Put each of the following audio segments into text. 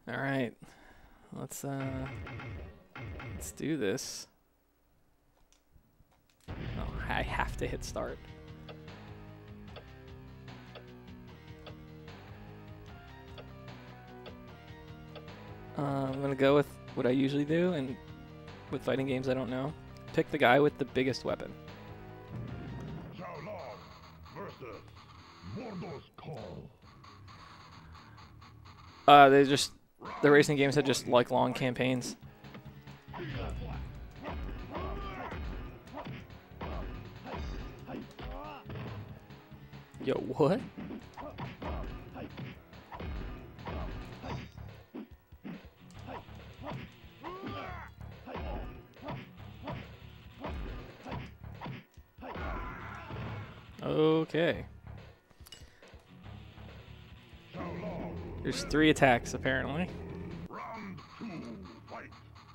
All right, let's do this. Oh, I have to hit start. I'm gonna go with what I usually do, and with fighting games I don't know. Pick the guy with the biggest weapon. Xiaolong versus Mordo's Call. The racing games had just like long campaigns. Yo, what? Okay. There's 3 attacks apparently. Round 2, fight.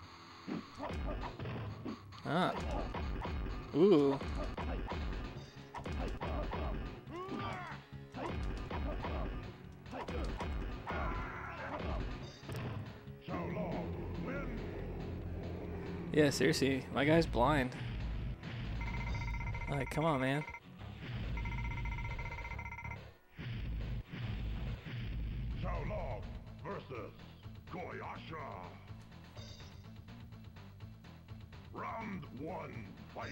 Ah. Ooh. Xiaolong win. Yeah, seriously, my guy's blind. Like, come on, man. Xiaolong versus Koyasha. Round 1, fight.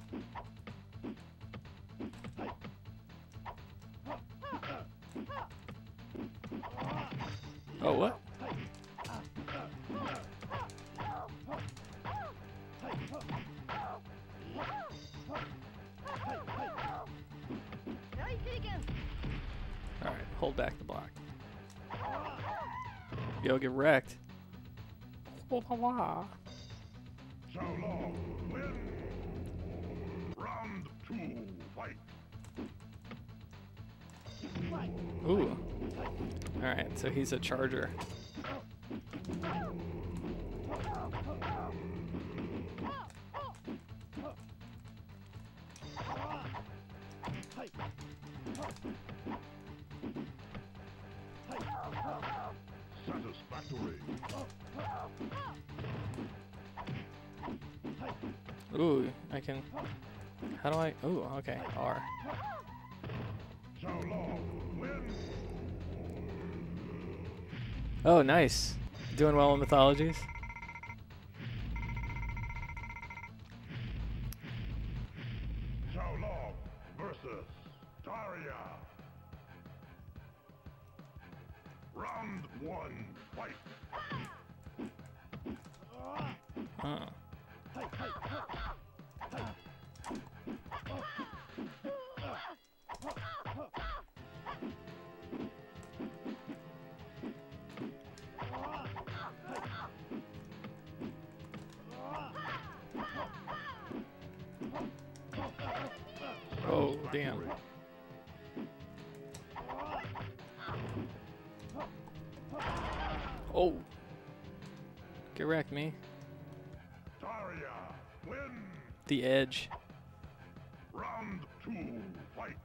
Oh, what? Alright, hold back the block. Yo, get wrecked. Xiaolong win. Round 2, fight. Ooh. Alright, so he's a charger. Satisfactory. Ooh, I can... How do I... Ooh, okay, R. Xiaolong win. Oh, nice. Doing well in mythologies. Xiaolong versus Daria. Round 1, fight. Oh. Oh, damn. Oh. Get wrecked, me. Daria win. The edge. Round 2, fight.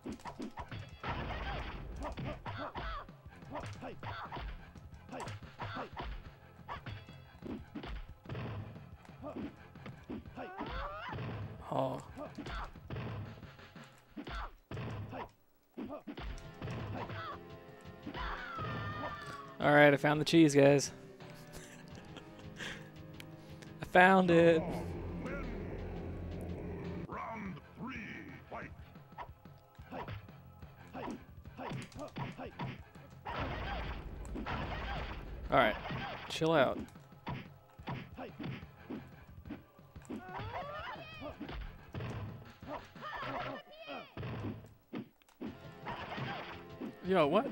Oh. Alright, I found the cheese, guys. I found it. Win. Round 3, fight. Alright, chill out. Yo, what?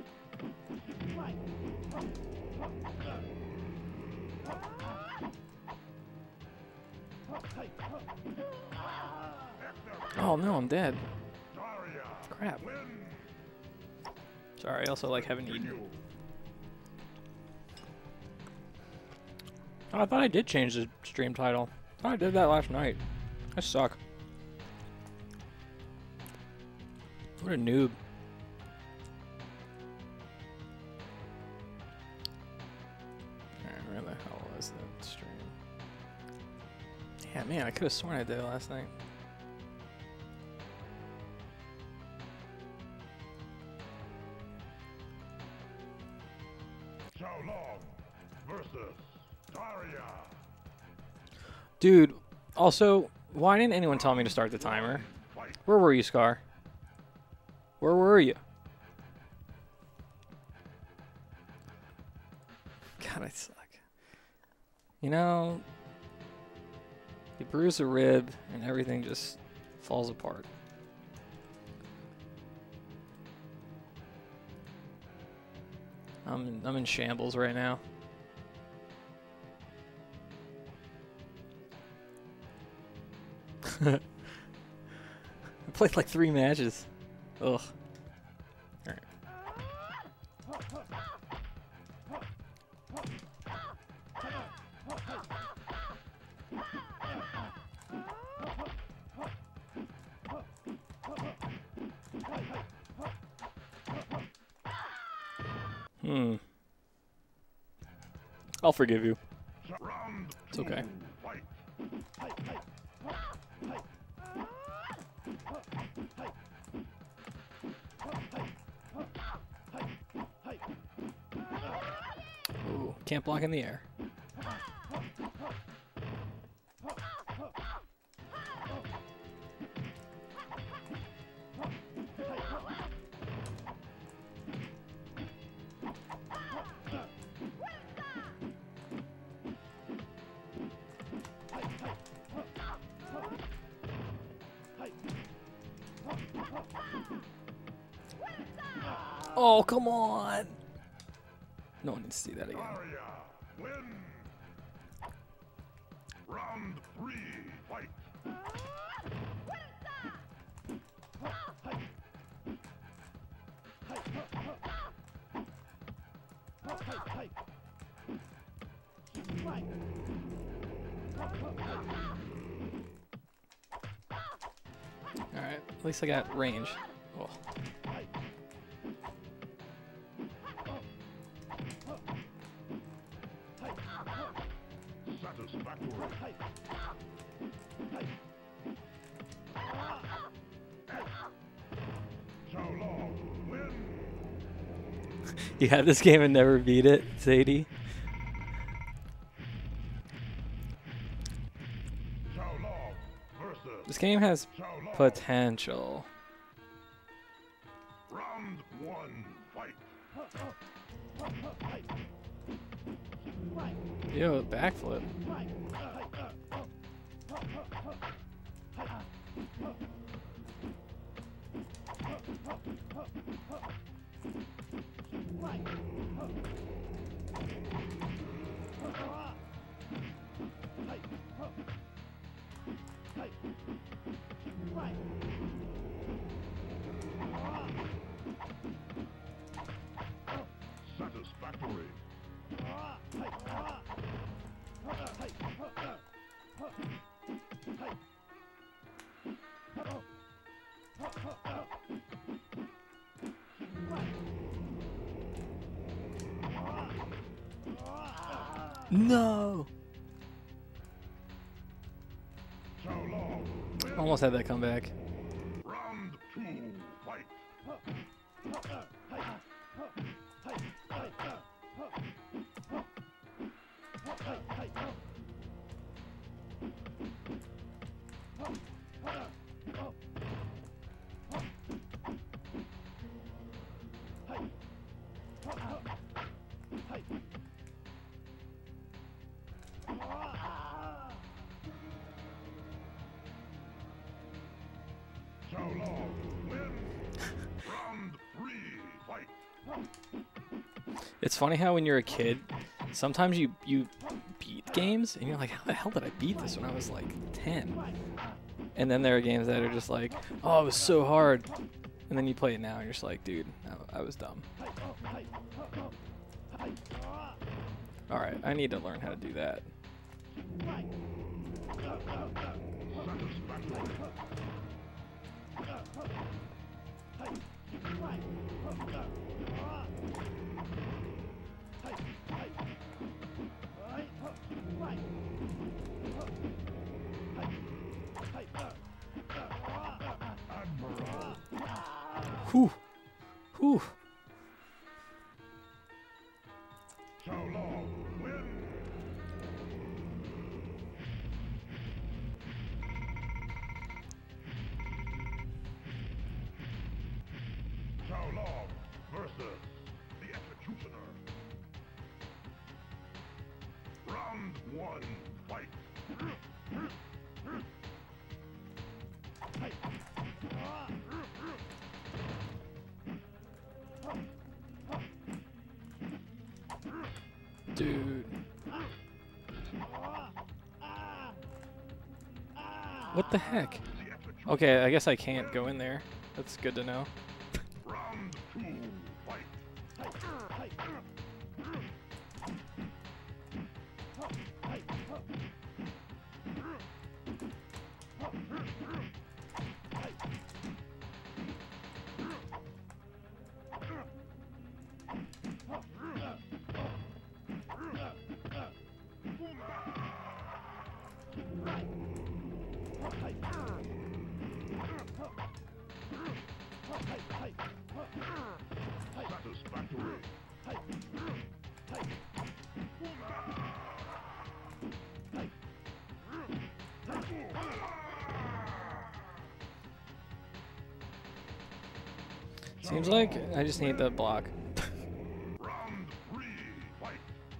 Oh no, I'm dead. Daria Crap. win. Sorry, I also like haven't eaten. Oh, I thought I did change the stream title. I thought I did that last night. I suck. What a noob. Alright, where the hell was that stream? Yeah, man, I could have sworn I did it last night. Xiaolong versus Daria. Dude, also, why didn't anyone tell me to start the timer? Fight. Where were you, Scar? Where were you? God, I suck. You know, you bruise a rib and everything just falls apart. I'm in shambles right now. I played like 3 matches. Ugh. Alright. I'll forgive you. Round It's okay. 2, fight. Ooh, can't block in the air. Oh, come on! No one needs to see that again. Daria win. Round 3, fight. Alright, at least I got range. Oh. Satisfactory. Xiaolong win. You had this game and never beat it, Sadie? Xiaolong versus This game has Xiaolong. potential. Round 1, fight. Yo, backflip. Satisfactory. No! Xiaolong win. Almost had that comeback. Round 2, fight. Xiaolong win. Round 3, fight. It's funny how when you're a kid, sometimes you beat games and you're like, how the hell did I beat this when I was like 10? And then there are games that are just like, oh, it was so hard. And then you play it now and you're just like, dude, I was dumb. Alright, I need to learn how to do that. Whew. Whew. Xiao Long, win. Xiao Long versus the Executioner. Round 1, fight. Dude. What the heck? The Executioner. Okay, I guess I can't go in there. That's good to know. Round 2, fight. Satisfactory. Seems like I just need the block. Round 3, fight.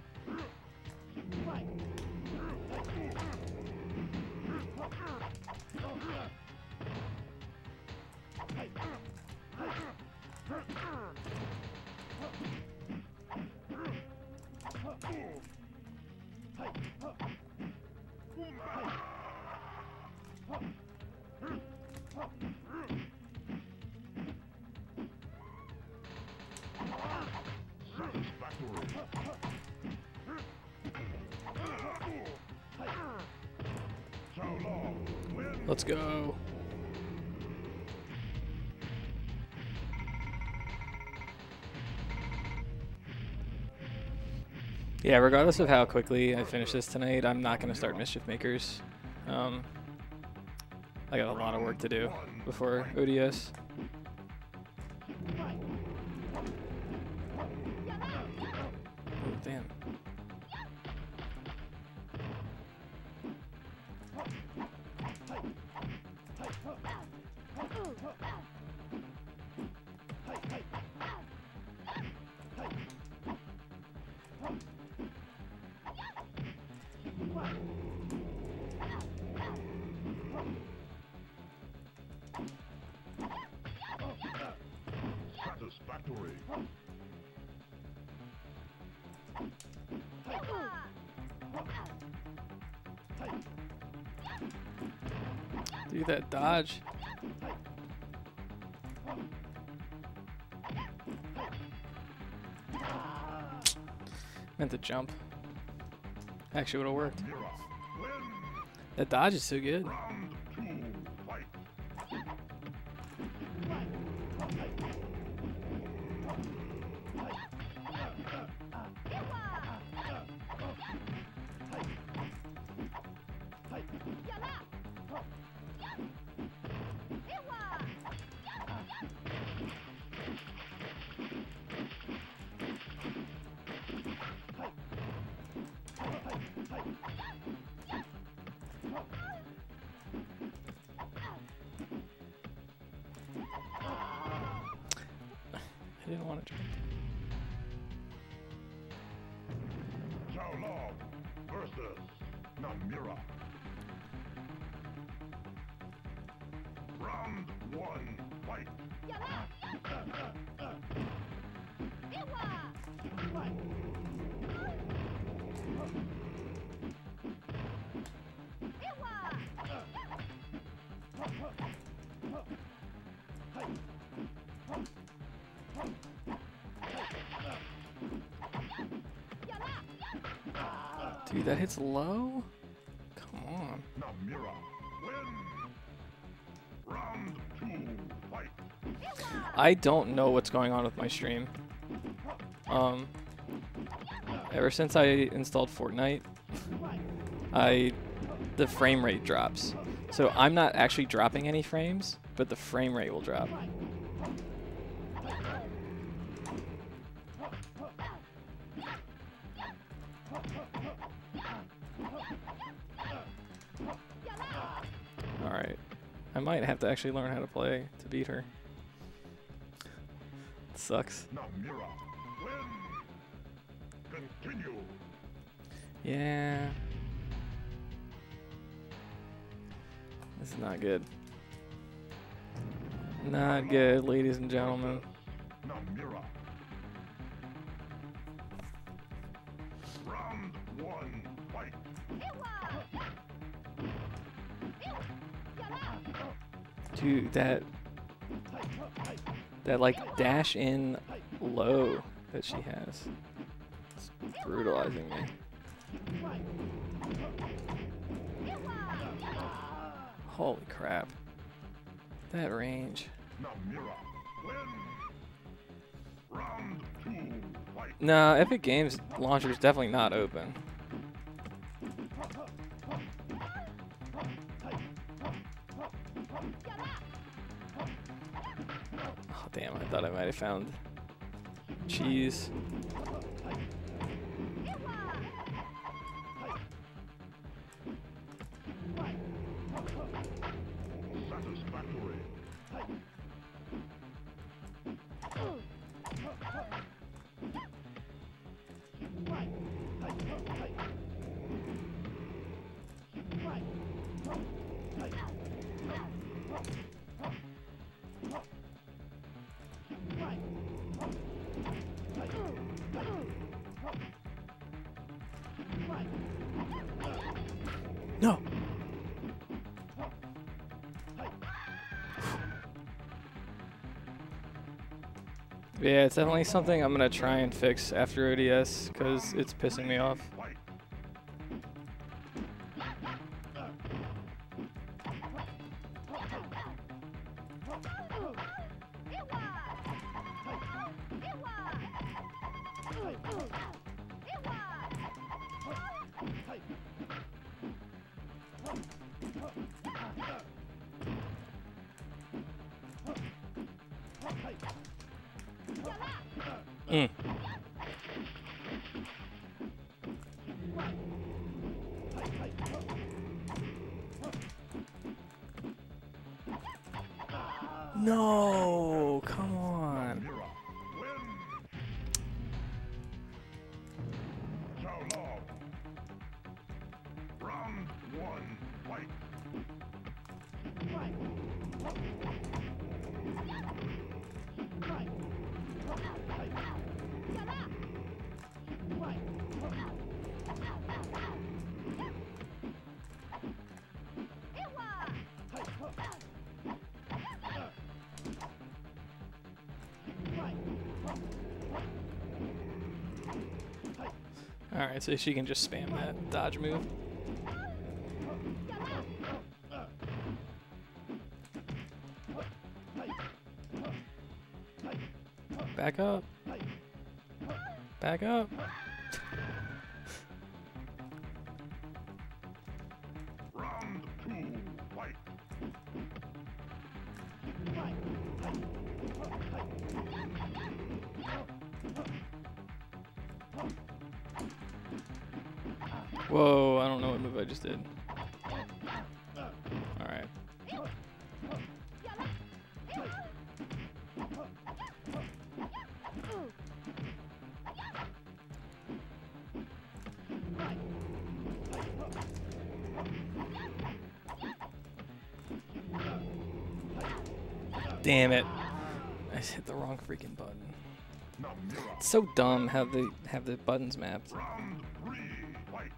Satisfactory. Xiao Long, win. Let's go. Yeah, regardless of how quickly I finish this tonight, I'm not going to start Mischief Makers. I got a lot of work to do before ODS. Oh, damn. Satisfactory. Do that dodge. Meant to jump. Actually would have worked. Mira, win. That dodge is so good. Round 2, fight. I didn't want to jump. Xiao Long versus Namira. Round 1, fight. Dude, that hits low? Come on. Namira, win. Round 2, fight. I don't know what's going on with my stream. Ever since I installed Fortnite, the frame rate drops. So I'm not actually dropping any frames, but the frame rate will drop. I might have to actually learn how to play to beat her. It sucks. Namira. Win. Continue. Yeah. This is not good. Not good, ladies and gentlemen. Namira. Round 1, fight. Dude, that like dash in low that she has. It's brutalizing me. Holy crap. That range. Namira. Win. Round 2, fight. No, Epic Games launcher is definitely not open. Oh, damn, I thought I might have found cheese. Satisfactory. No. Yeah, it's definitely something I'm gonna try and fix after ODS because it's pissing me off. Fight. Mm. No, come on. Namira. Win. Xiaolong. Round 1, fight. Alright, so she can just spam that dodge move. Back up. Back up. Round 2, fight. Whoa, I don't know what move I just did. Alright. Damn it. I just hit the wrong freaking button. Namira. It's so dumb how they have the buttons mapped. Round 3, fight.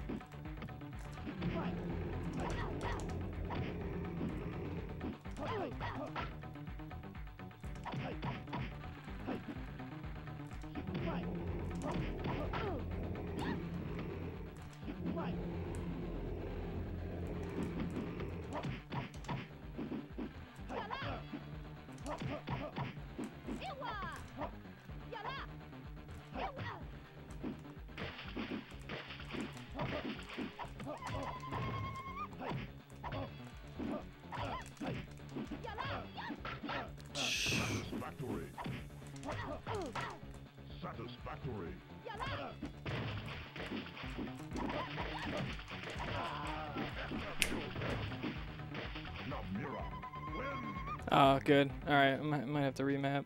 Satisfactory. Satisfactory. Namira. Oh, good. All right, I might have to remap.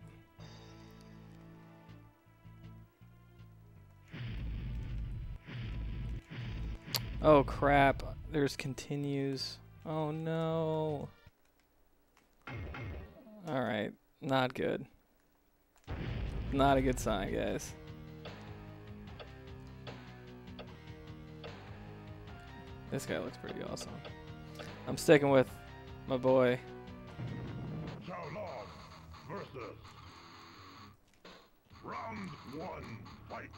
Oh crap! There's continues. Oh no. All right, not good. Not a good sign, guys. This guy looks pretty awesome. I'm sticking with my boy. Xiaolong versus round 1 fight.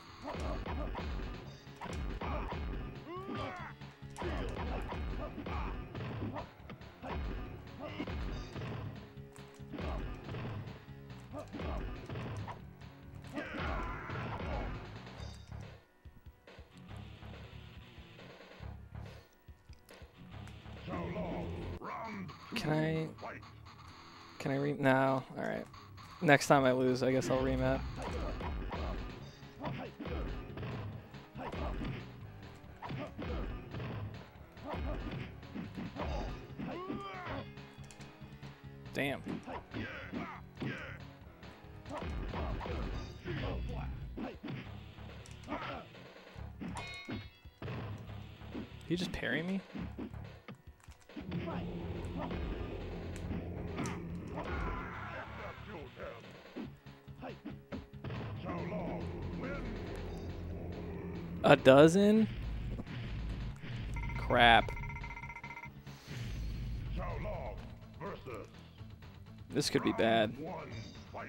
Xiaolong round 2 fight. Can I no, alright. Next time I lose, I guess I'll remap. Damn. You just parry me? A dozen? Crap. Xiaolong versus This could be bad. round 1 fight.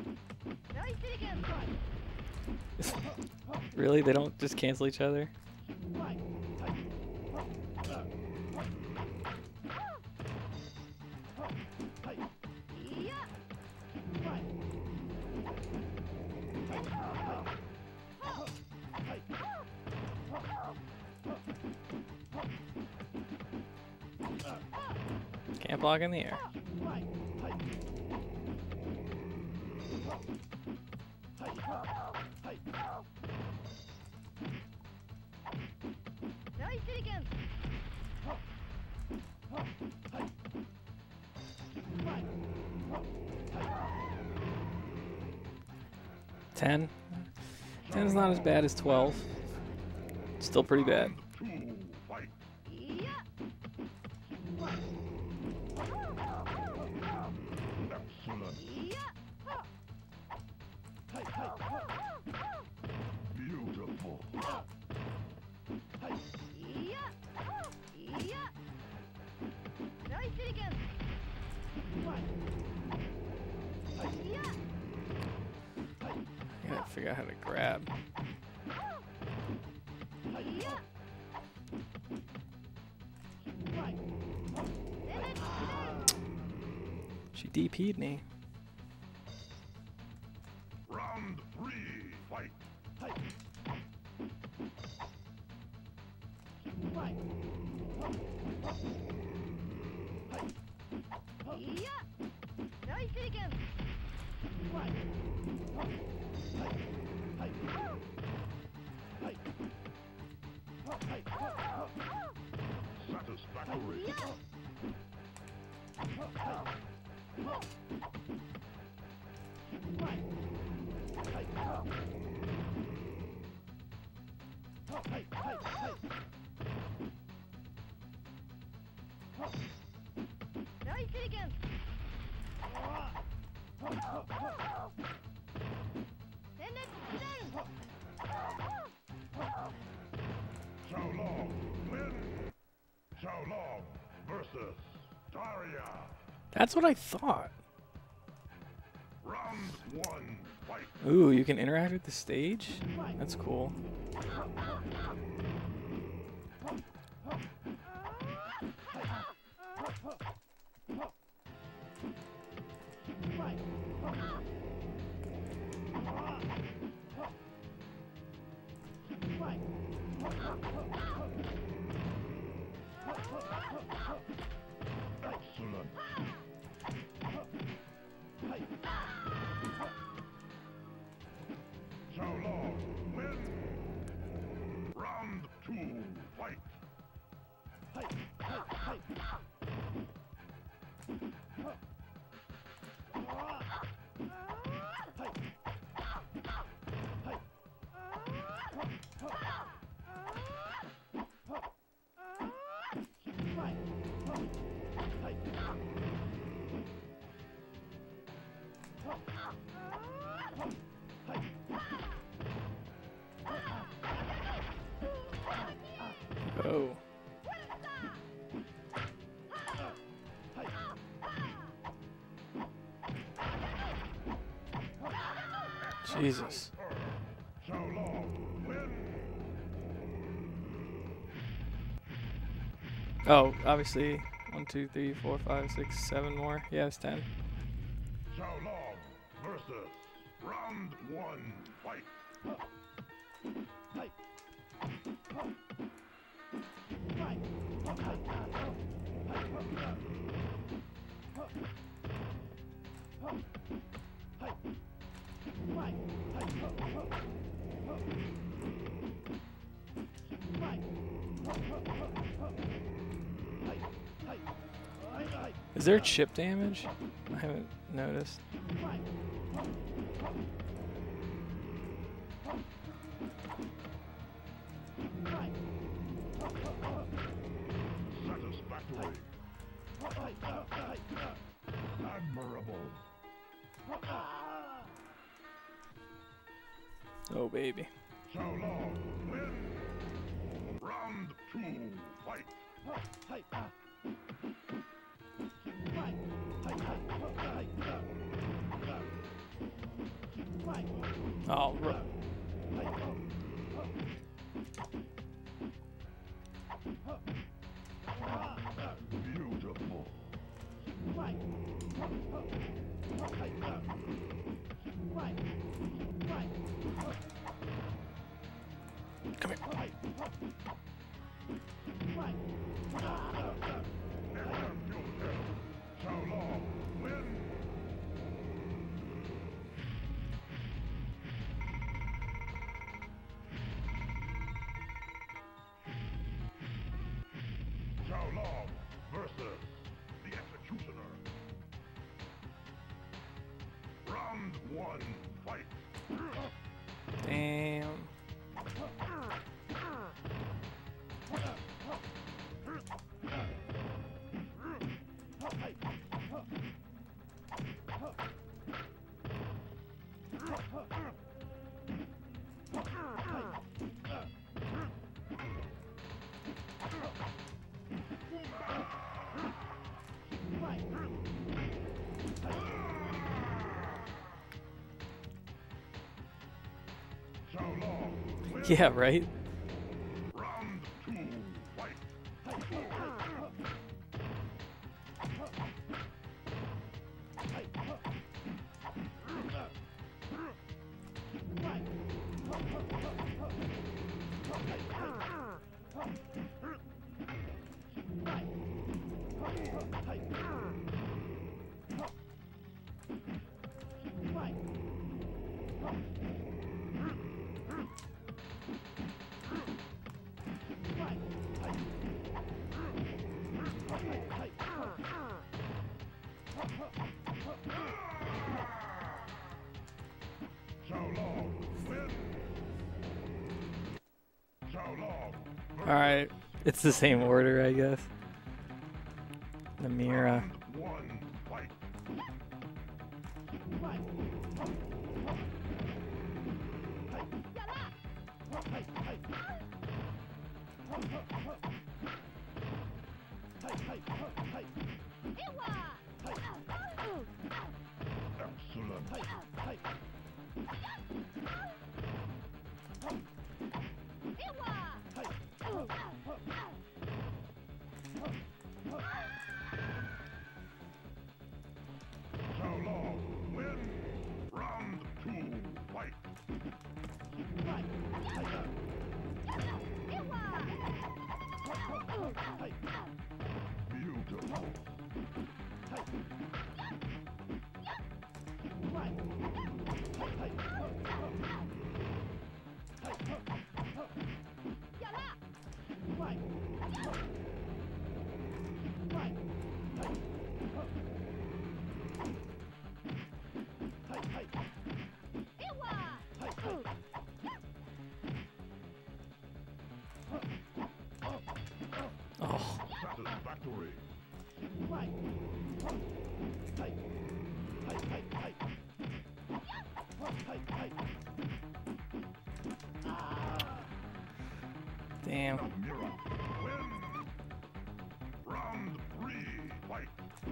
Really? They don't just cancel each other? Can't block in the air. Ten. 10 is not as bad as 12. Still pretty bad. 2 fight. Excellent. Beautiful. I gotta figure out how to grab. She DP'd me. Round 3 fight. Satisfactory. Xiaolong win. Xiaolong versus Daria. That's what I thought. Round 1 fight. Ooh, you can interact with the stage? That's cool. Excellent. Xiaolong win. Round 2 fight. Oh. Jesus. Oh, obviously 1, 2, 3, 4, 5, 6, 7 more. Yeah, it's 10. Xiao Long versus round 1, fight. Is there chip damage? I haven't noticed. Satisfactory. Admirable. Oh, baby. Xiao Long win. Round 2, fight. Oh, Beautiful. come here. Xiao Long win. Xiao Long versus the Executioner. Round 1, fight. Damn. Xiao Long win. Yeah, right? Round 2, fight. Xiao Long win. Xiao Long Alright. It's the same order, I guess. Namira. round 1, fight. Excellent. Xiao Long win. Round 2, fight. Beautiful. Damn. Namira win. Round 3, fight.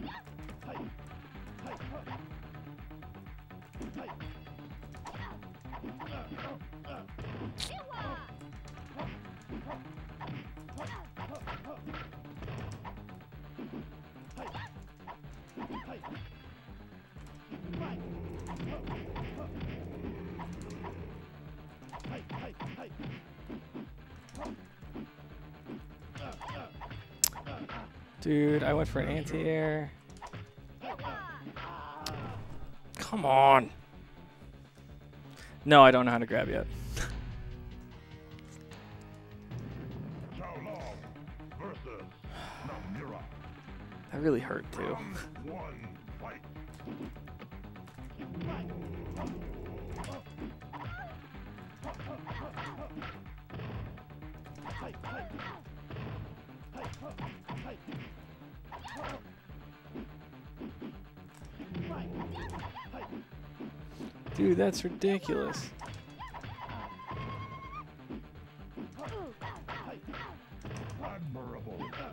Dude, I went for an anti-air. Come on. No, I don't know how to grab yet. Xiao Long versus Namira. That really hurt too. Round 1, fight. Dude, that's ridiculous. Admirable.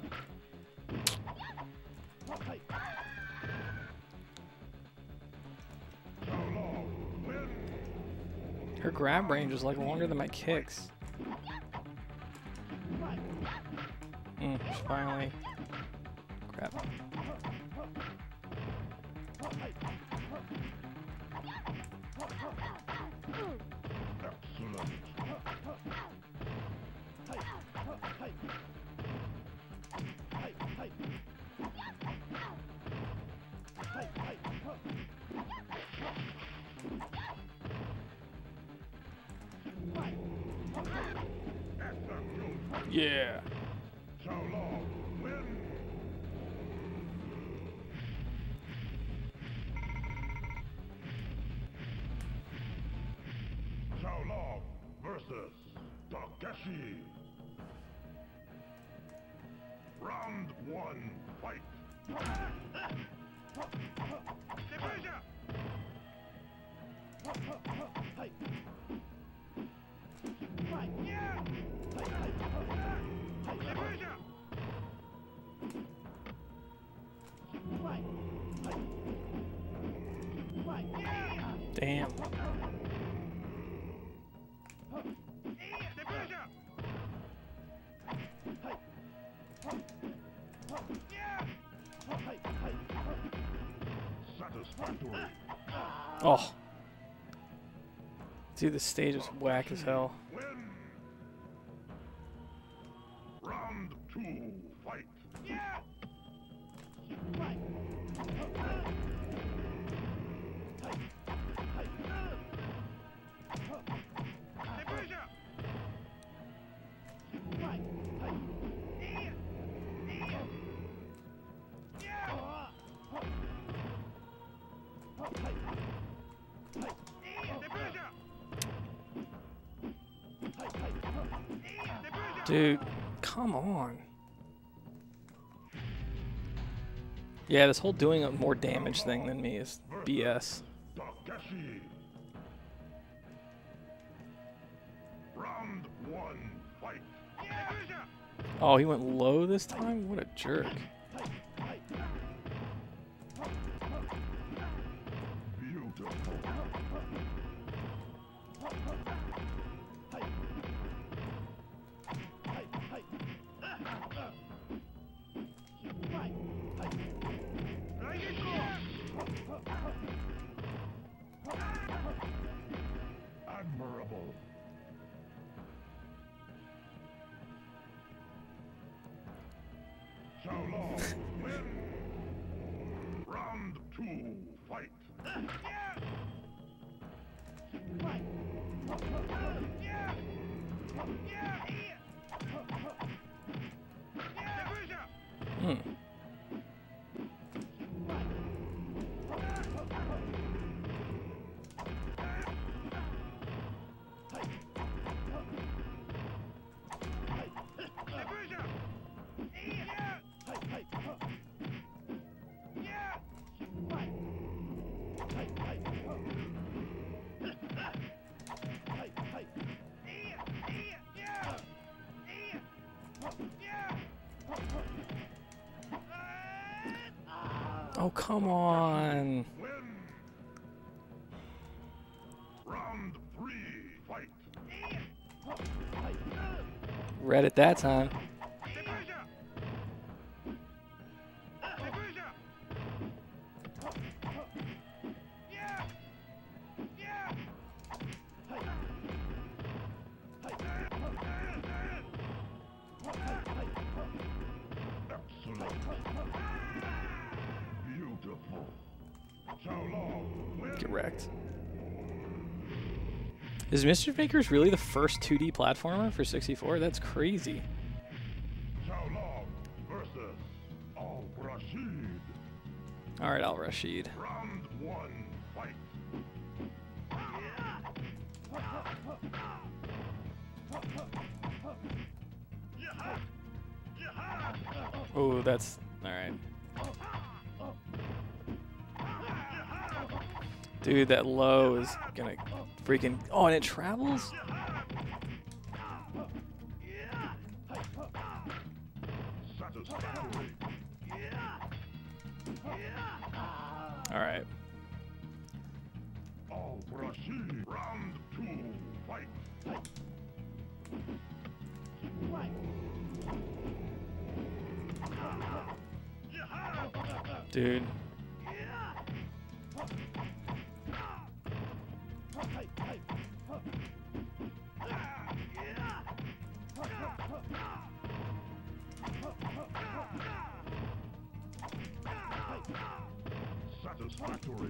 Xiao Long win. Her grab range is like longer than my kicks. Finally. Crap. Excellent. Yeah. Xiao Long win. Xiao Long versus Takeshi. Round 1, fight. Damn. Satisfactory. Oh. Dude, the stage is whack as hell. Win. Round 2, fight. Dude, come on. Yeah, this whole doing more damage thing than me is BS. Takeshi. Round 1, fight. Oh, he went low this time? What a jerk. Beautiful. Admirable. Xiao Long win. Round 2, fight. Hmm. Oh, come on. Win. Round 3, fight. Read it that time. Excellent. Beautiful. Xiao Long wins. Get wrecked. Is Mischief Makers really the first 2D platformer for 64? That's crazy. Xiao Long versus Al Rashid. All right, Al Rashid. Round 1, fight. Oh, that's all right. Dude, that low is gonna freaking. Oh, and it travels? Satisfactory. All right. Al Rashid. Round 2, fight. Dude. Satisfactory.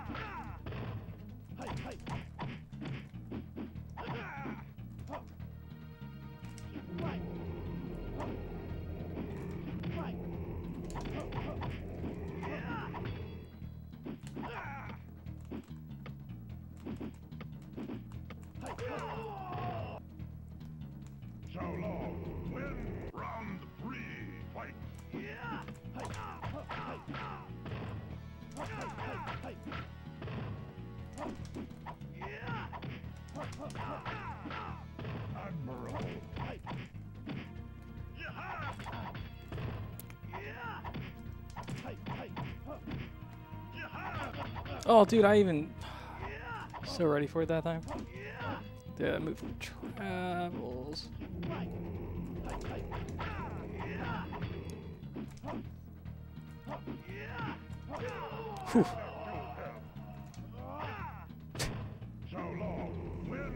Xiao Long win. Round 3, fight. Admirable. Oh, dude, I even. So ready for it that time. Dude, that move travels. Whew. Xiao Long win.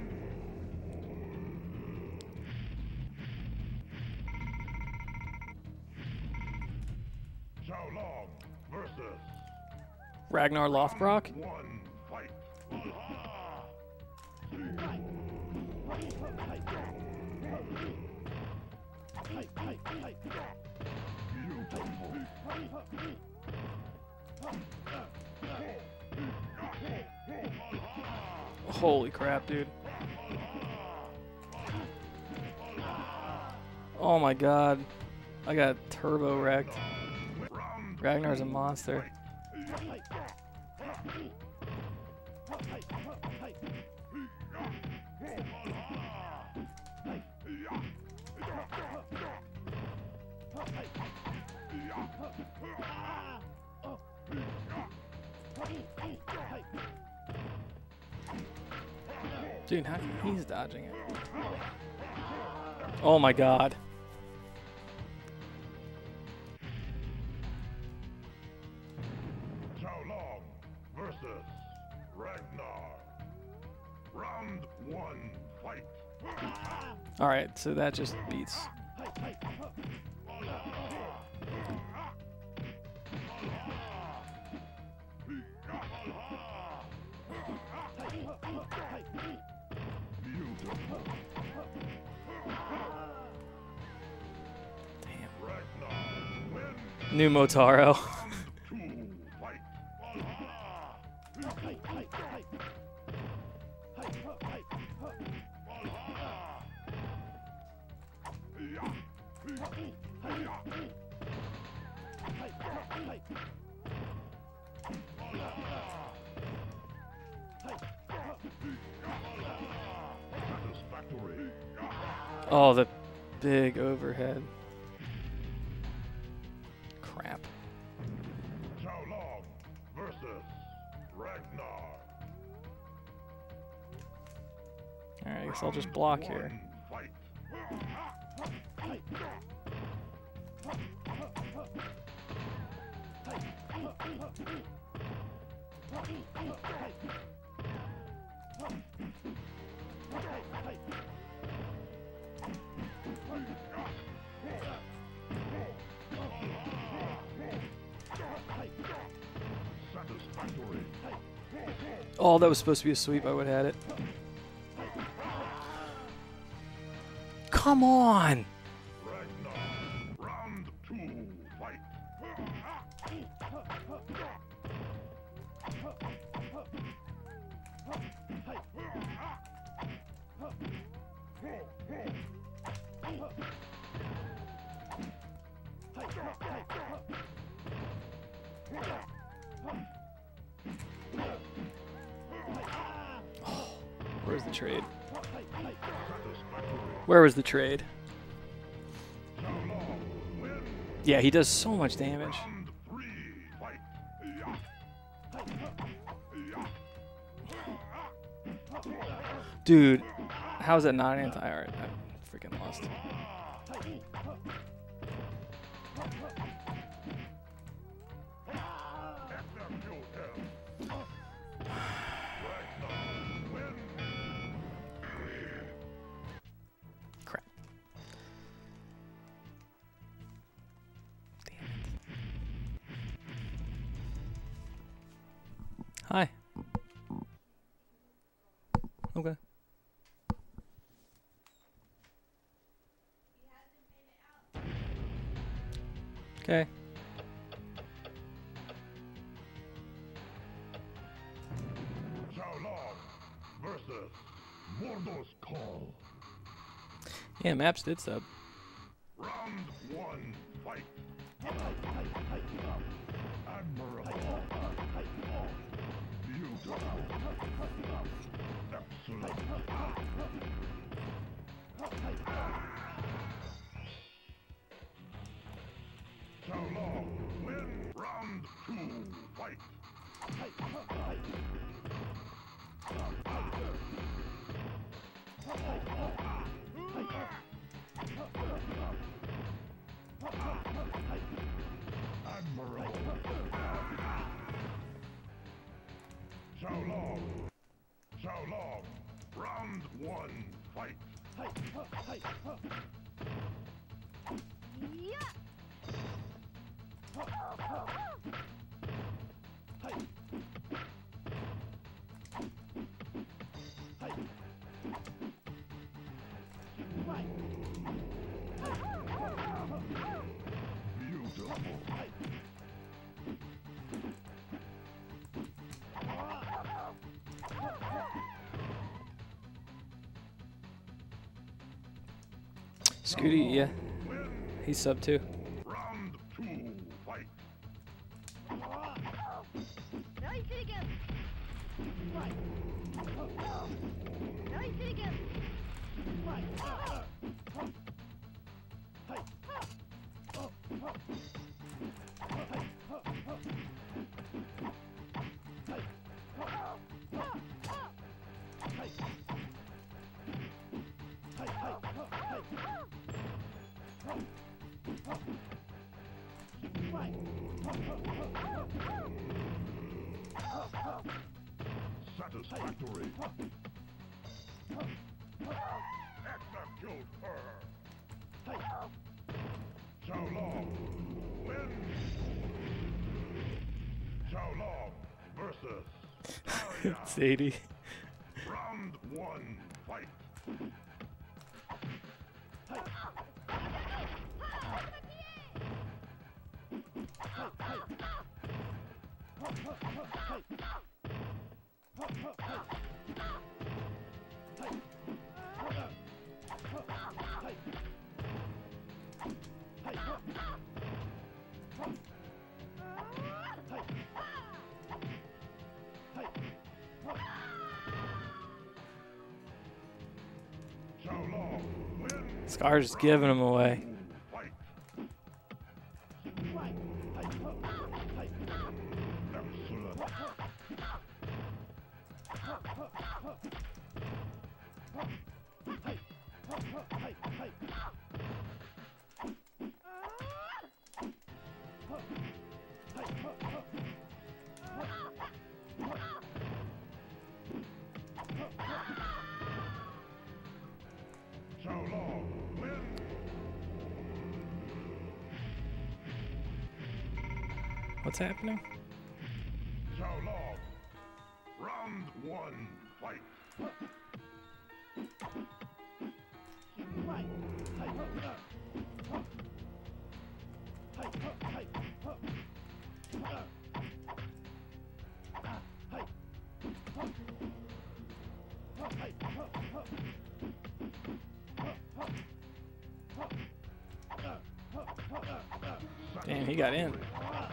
Xiao Long versus Ragnar Lothbrok? 1, fight. Beautiful. Holy crap, dude. Oh my god. I got turbo wrecked. Round Ragnar's a monster. Dude, how come he's dodging it? Oh my god. Xiao Long versus Ragnar. Round 1, fight. Alright, so that just beats. Beautiful. Damn. Ragnar win. New Motaro. 2, fight. Satisfactory. Oh, the big overhead. Crap. Xiao Long Alright, I guess I'll just block here. Fight. Satisfactory. Oh, that was supposed to be a sweep. I would have had it. Come on! Ragnar. Round 2. Fight. Where's the trade? Satisfactory. Where was the trade? Xiaolong win. Yeah, he does so much damage. Round 3. Fight. Dude, how is that not anti-art? I freaking lost. Execute him. Ragnar win. Crap. Damn it. Hi. Okay. Okay. Xiaolong versus Mordo's Call. Yeah, Maps did sub. Round 1. Fight. Admirable. Beautiful. Excellent. Xiaolong win. Round 2. Fight. Admirable. Xiaolong. Xiaolong. Round 1. Fight. Beautiful. Scooty, yeah. Win. He's sub too. Round 2. Fight. Satisfactory. Execute her. Xiaolong win. Xiaolong versus Arya. It's 80. Round 1. Fight. Xiaolong win. Scar's just giving him away. Fight. Excellent. What's happening? Xiaolong. Round one, fight. Damn, he got in.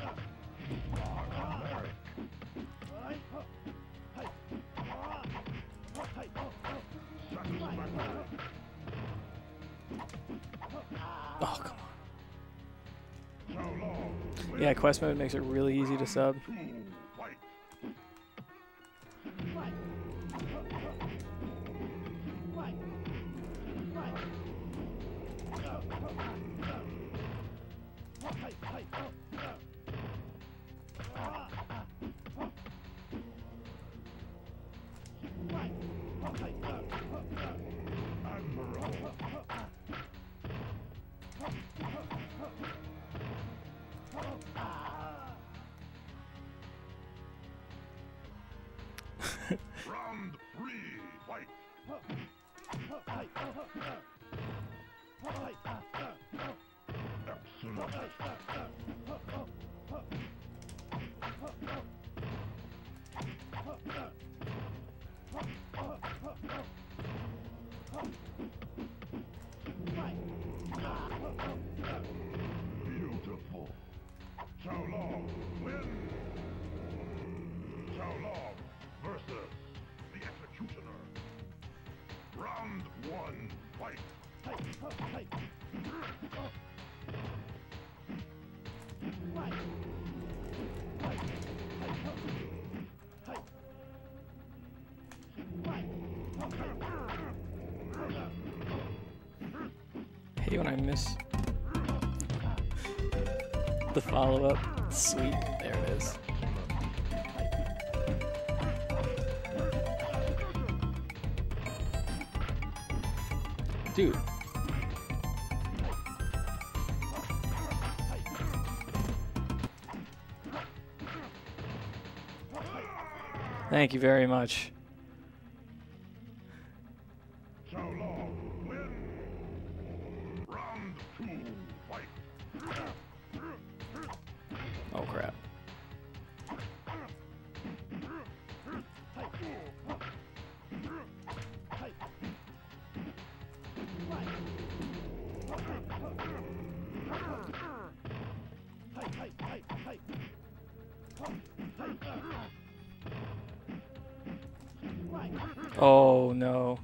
Oh, come on. Yeah, quest mode makes it really easy to sub. Round three, fight. Beautiful. Xiaolong win. Xiaolong versus the Executioner. Round one, fight. Hey, when I miss the follow-up. Sweet. There it is. Dude. Thank you very much. Xiaolong win. Round two, fight. Oh, crap. Oh, no.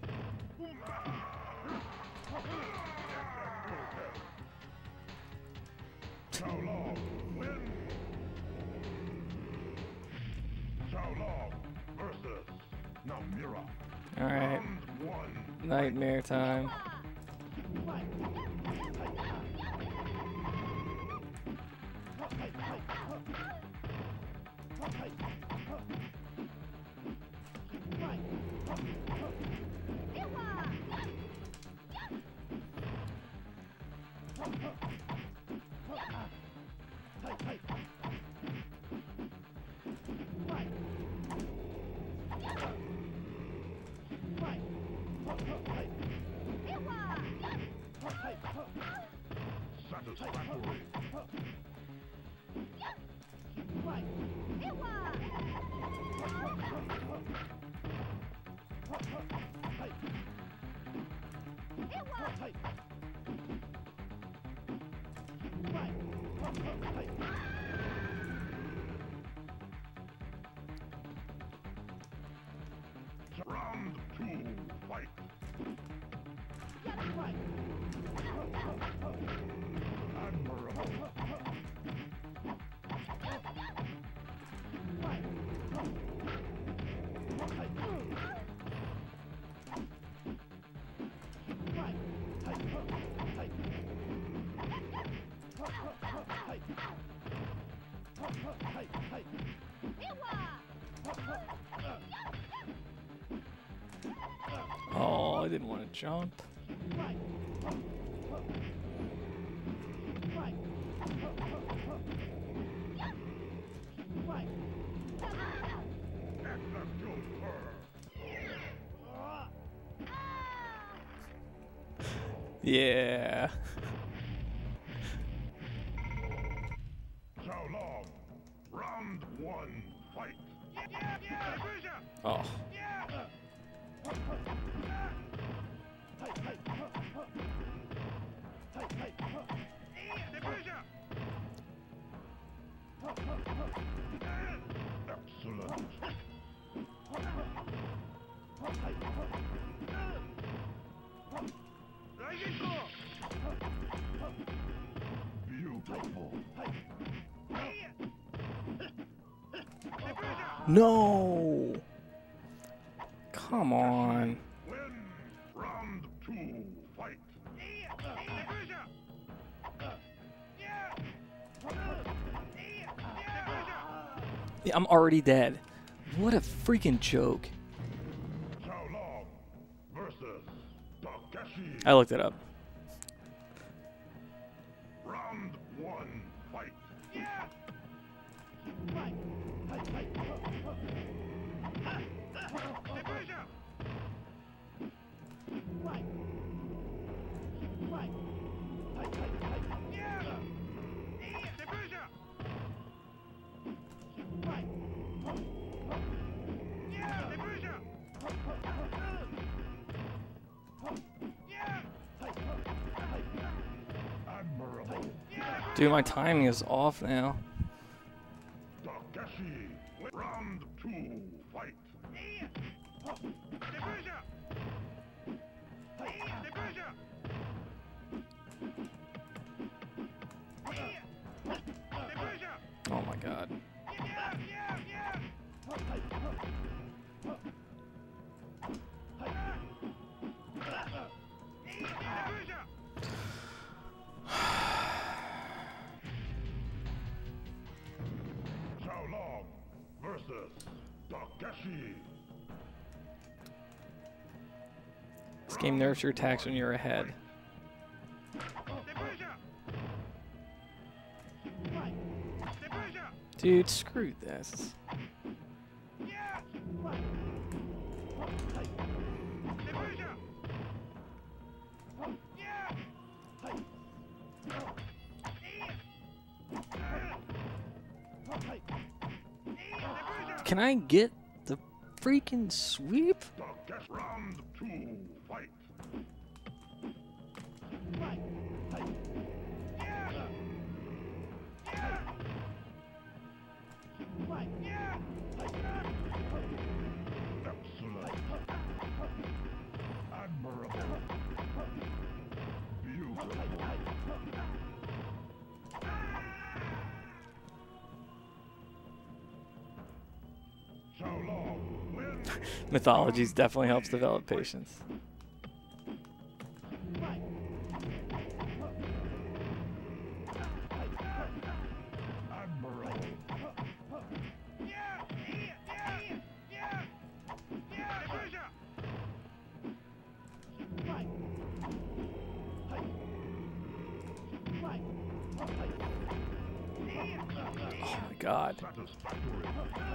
Xiaolong win. Xiaolong versus Namira. All right. Round one. Nightmare time. Satisfactory. Round two, fight. Admirable. I didn't want to jump. Yeah. How long? Round one, fight. Oh. Excellent. Beautiful. No. Come on. Win. Round two, fight. Yeah, I'm already dead. What a freaking joke. How long? Versus Takeshi. I looked it up. Round one, fight. Admirable. Dude, my timing is off now. Takeshi. Round two, fight. Oh my god. How long? Versus Takeshi. This game nerfs your attacks when you're ahead. Dude, screw this. Can I get the freaking sweep? Takeshi. Round two, fight. Excellent. Admirable. Beautiful. How long? Win. Mythologies definitely helps develop patience. Admirable. Oh my god. Satisfactory.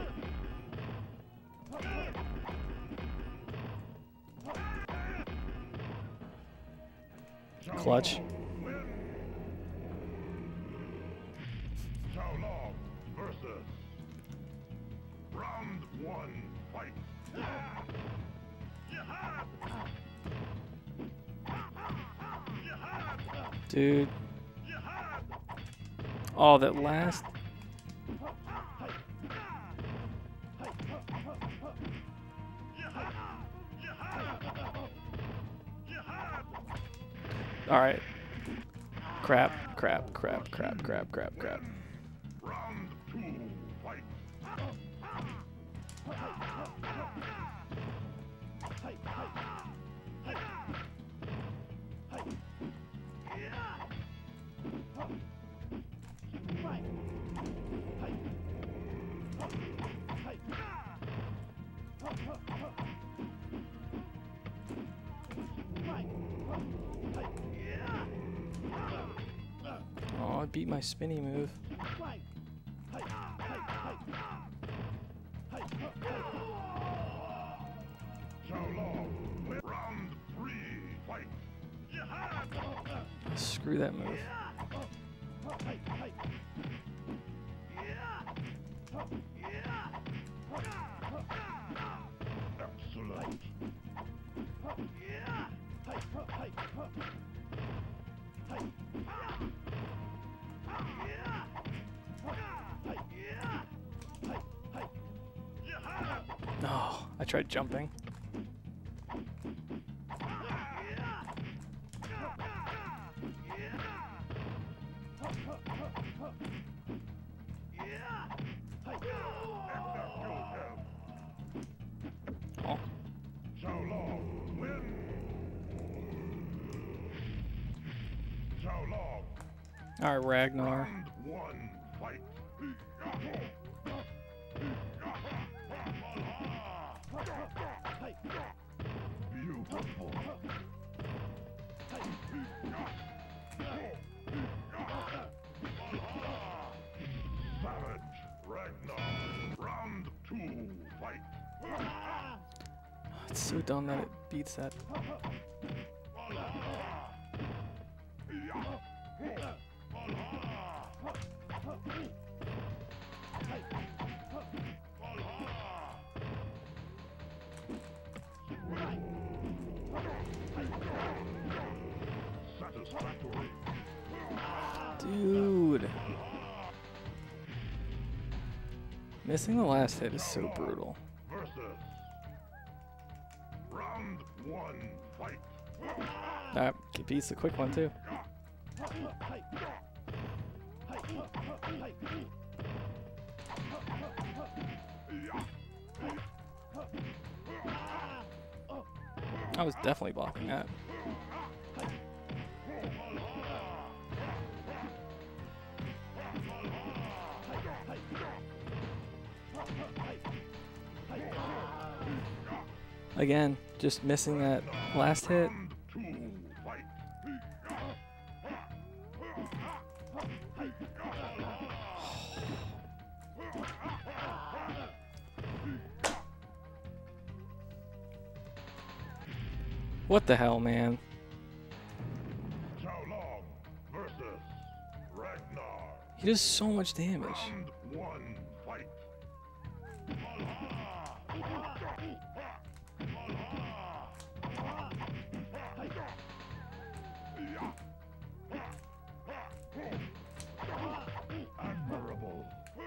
Clutch. Win. How long? Versus. Round one, fight. Dude. Oh, that last. All right. Crap, crap, crap, crap, crap, crap, crap. Round two, fight. beat my spinny move. Round 3, fight. Screw that move. Excellent. Oh, I tried jumping. Oh. Xiaolong win. Xiaolong. All right, Ragnar. Round 1, fight. Beautiful. Savage Ragnar. Round 2, fight. It's so dumb that it beats that. Satisfactory. Dude. Missing the last hit is so brutal. Versus. Round 1, fight. That beats the quick one too. I was definitely blocking that. Again, just missing that last hit. Round 2, fight. What the hell, man? Xiaolong versus Ragnar. He does so much damage. Round 1, fight. Admirable.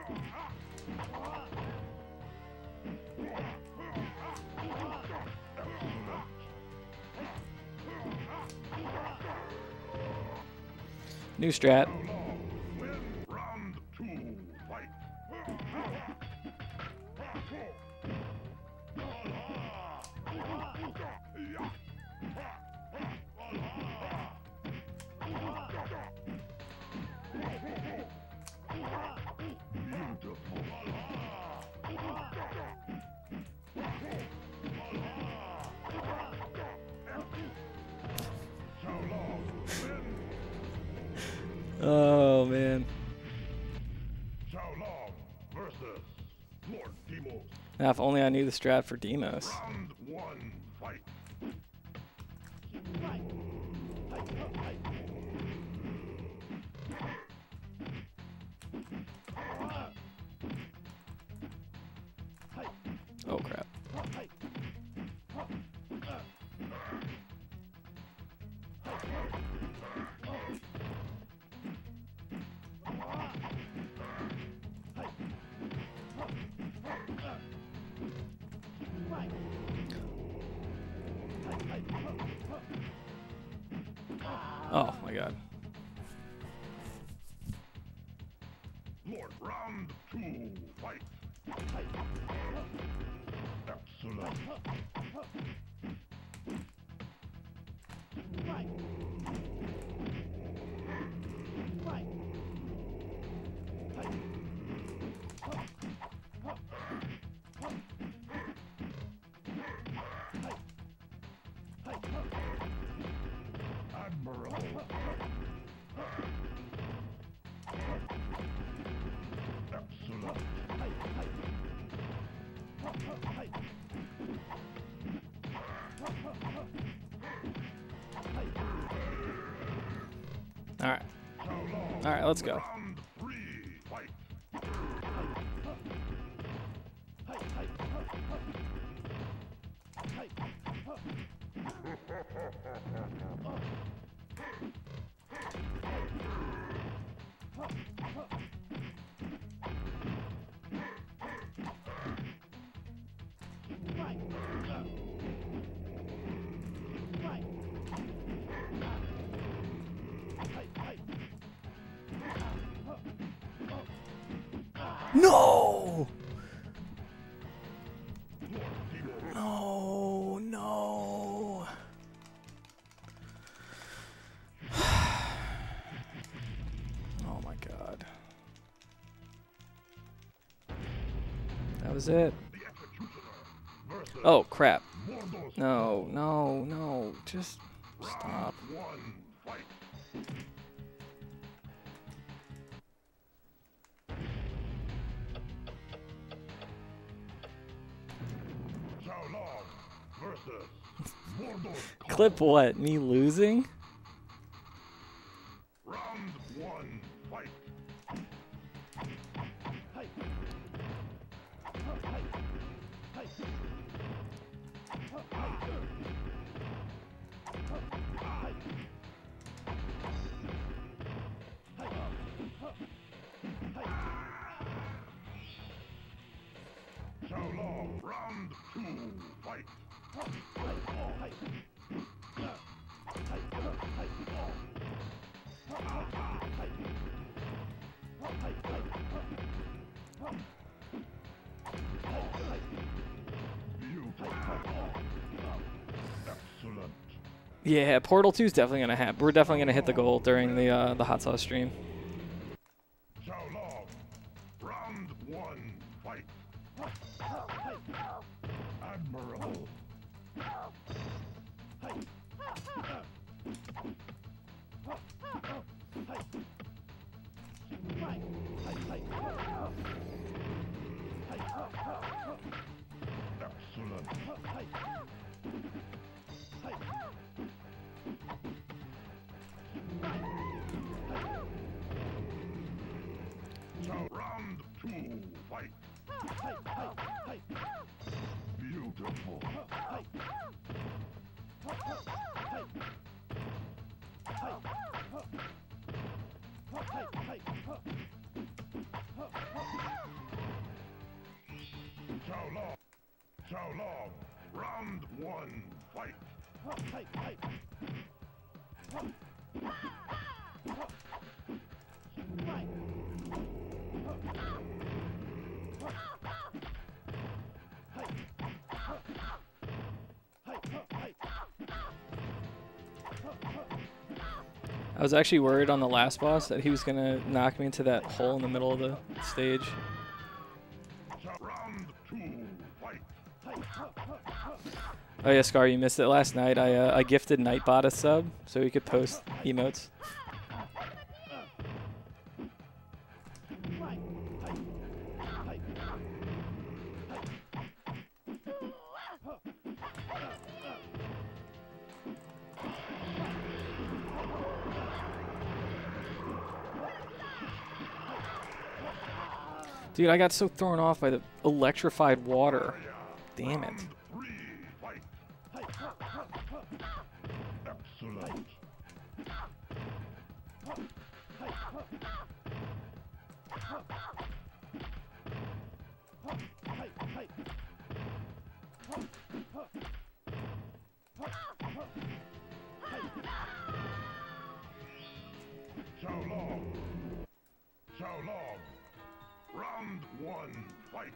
New strat. Xiaolong win. Round 2, fight. Beautiful. Xiaolong win. Oh man. Xiaolong versus Lord Demos. Now, if only I knew the strat for Demos. Round 1, fight. Oh crap. Oh my god. Lord, round 2, fight. Excellent. Admirable. All right. All right, let's go. Round 3, fight. No! No, no. Oh my god. That was it. Oh, crap. No, no, no. Just stop. 1, fight. Xiaolong versus Mordos. Clip what? Me losing? Round 1, fight. Xiaolong, round 2, fight. Excellent. Yeah, Portal 2 is definitely gonna happen. We're definitely gonna hit the goal during the hot sauce stream. Xiaolong, round 1, fight. Admirable. Excellent. Round 2, fight. Beautiful. Xiaolong. Xiaolong, round 1, fight. I was actually worried on the last boss that he was gonna knock me into that hole in the middle of the stage. Round 2, fight. Oh yeah, Scar, you missed it last night. I gifted Nightbot a sub so he could post emotes. Dude, I got so thrown off by the electrified water. Damn it. Round 3, fight. Excellent. Xiaolong. Xiaolong. Round 1, fight.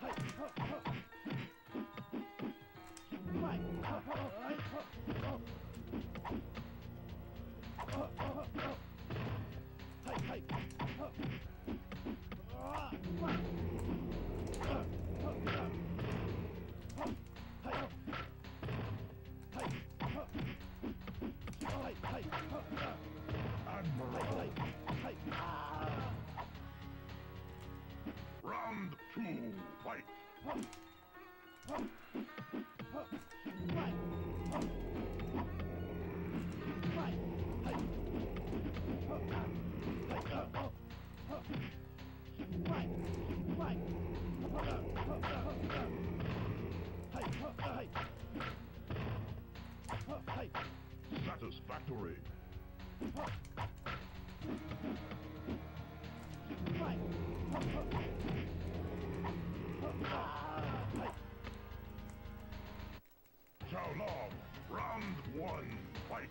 Admirable. Round 2, fight. Satisfactory. Xiaolong, round one, fight.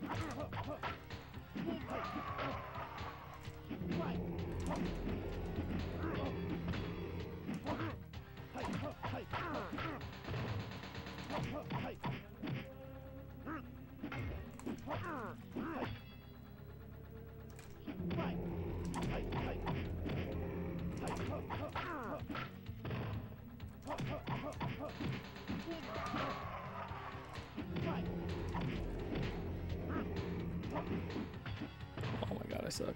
Oh my god, I suck.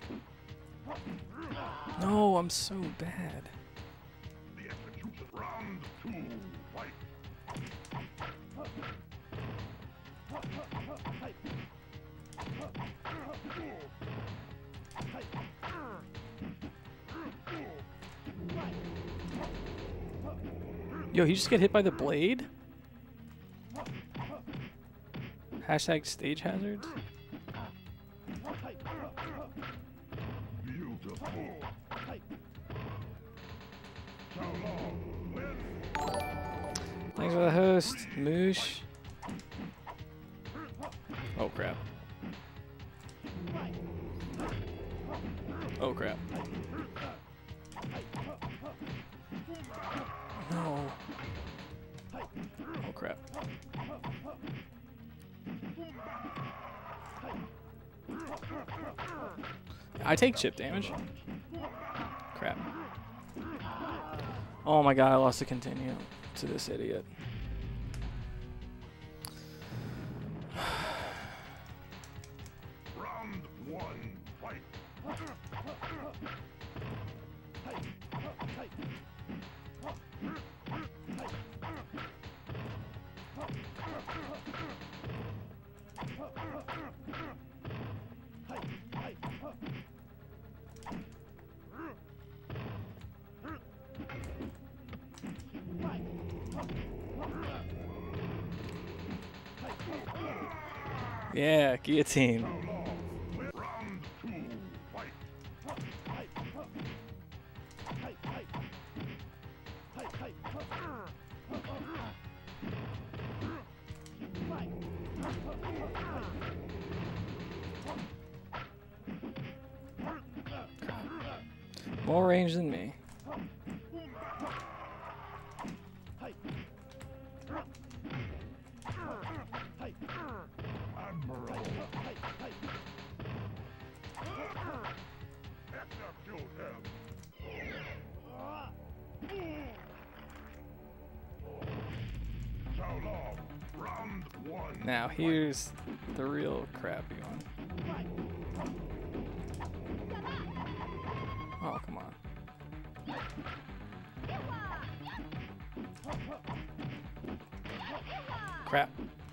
No, I'm so bad. The execution. Round two, fight. Yo, he just get hit by the blade? Hashtag stage hazards? Beautiful. Xiaolong, win. Thanks for the host, Moosh. Oh crap. Oh crap. No. Oh crap. I take chip damage. Crap. Oh my god, I lost the continue to this idiot. Round one, fight. Yeah, guillotine. Round two, fight. More range than me. Admirable. Execute him. Xiaolong, round one. Now here's the real crappy one. Oh, come on. Crap.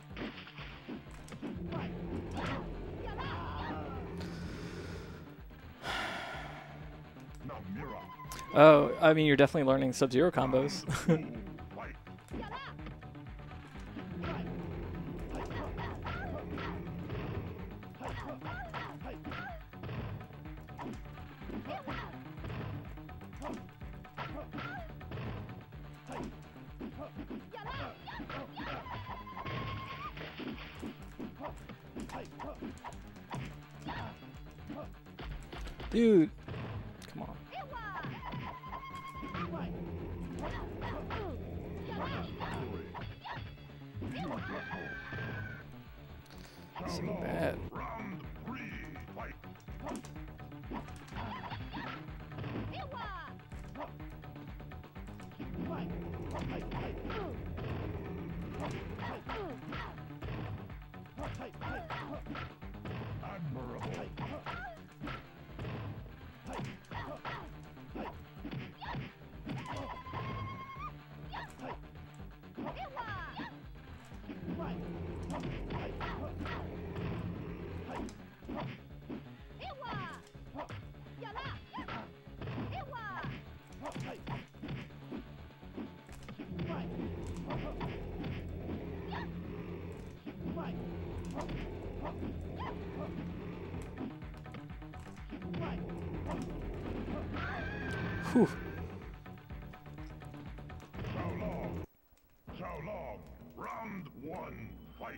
Namira, Oh, I mean, you're definitely learning Sub-Zero combos. two, fight. Dude. Come on. So bad. Round three, fight. Admirable. Whew. Xiaolong, round 1, fight.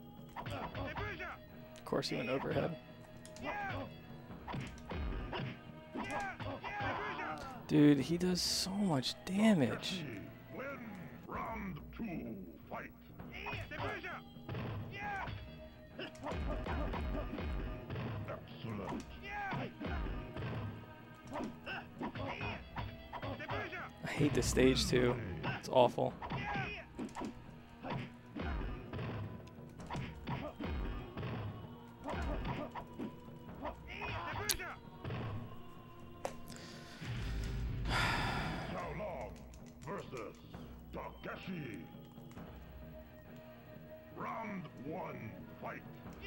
Of course he went overhead. Dude, he does so much damage. Win, round 2, fight. Excellent. I hate this stage too. It's awful. Xiaolong versus Takeshi. Round 1, fight.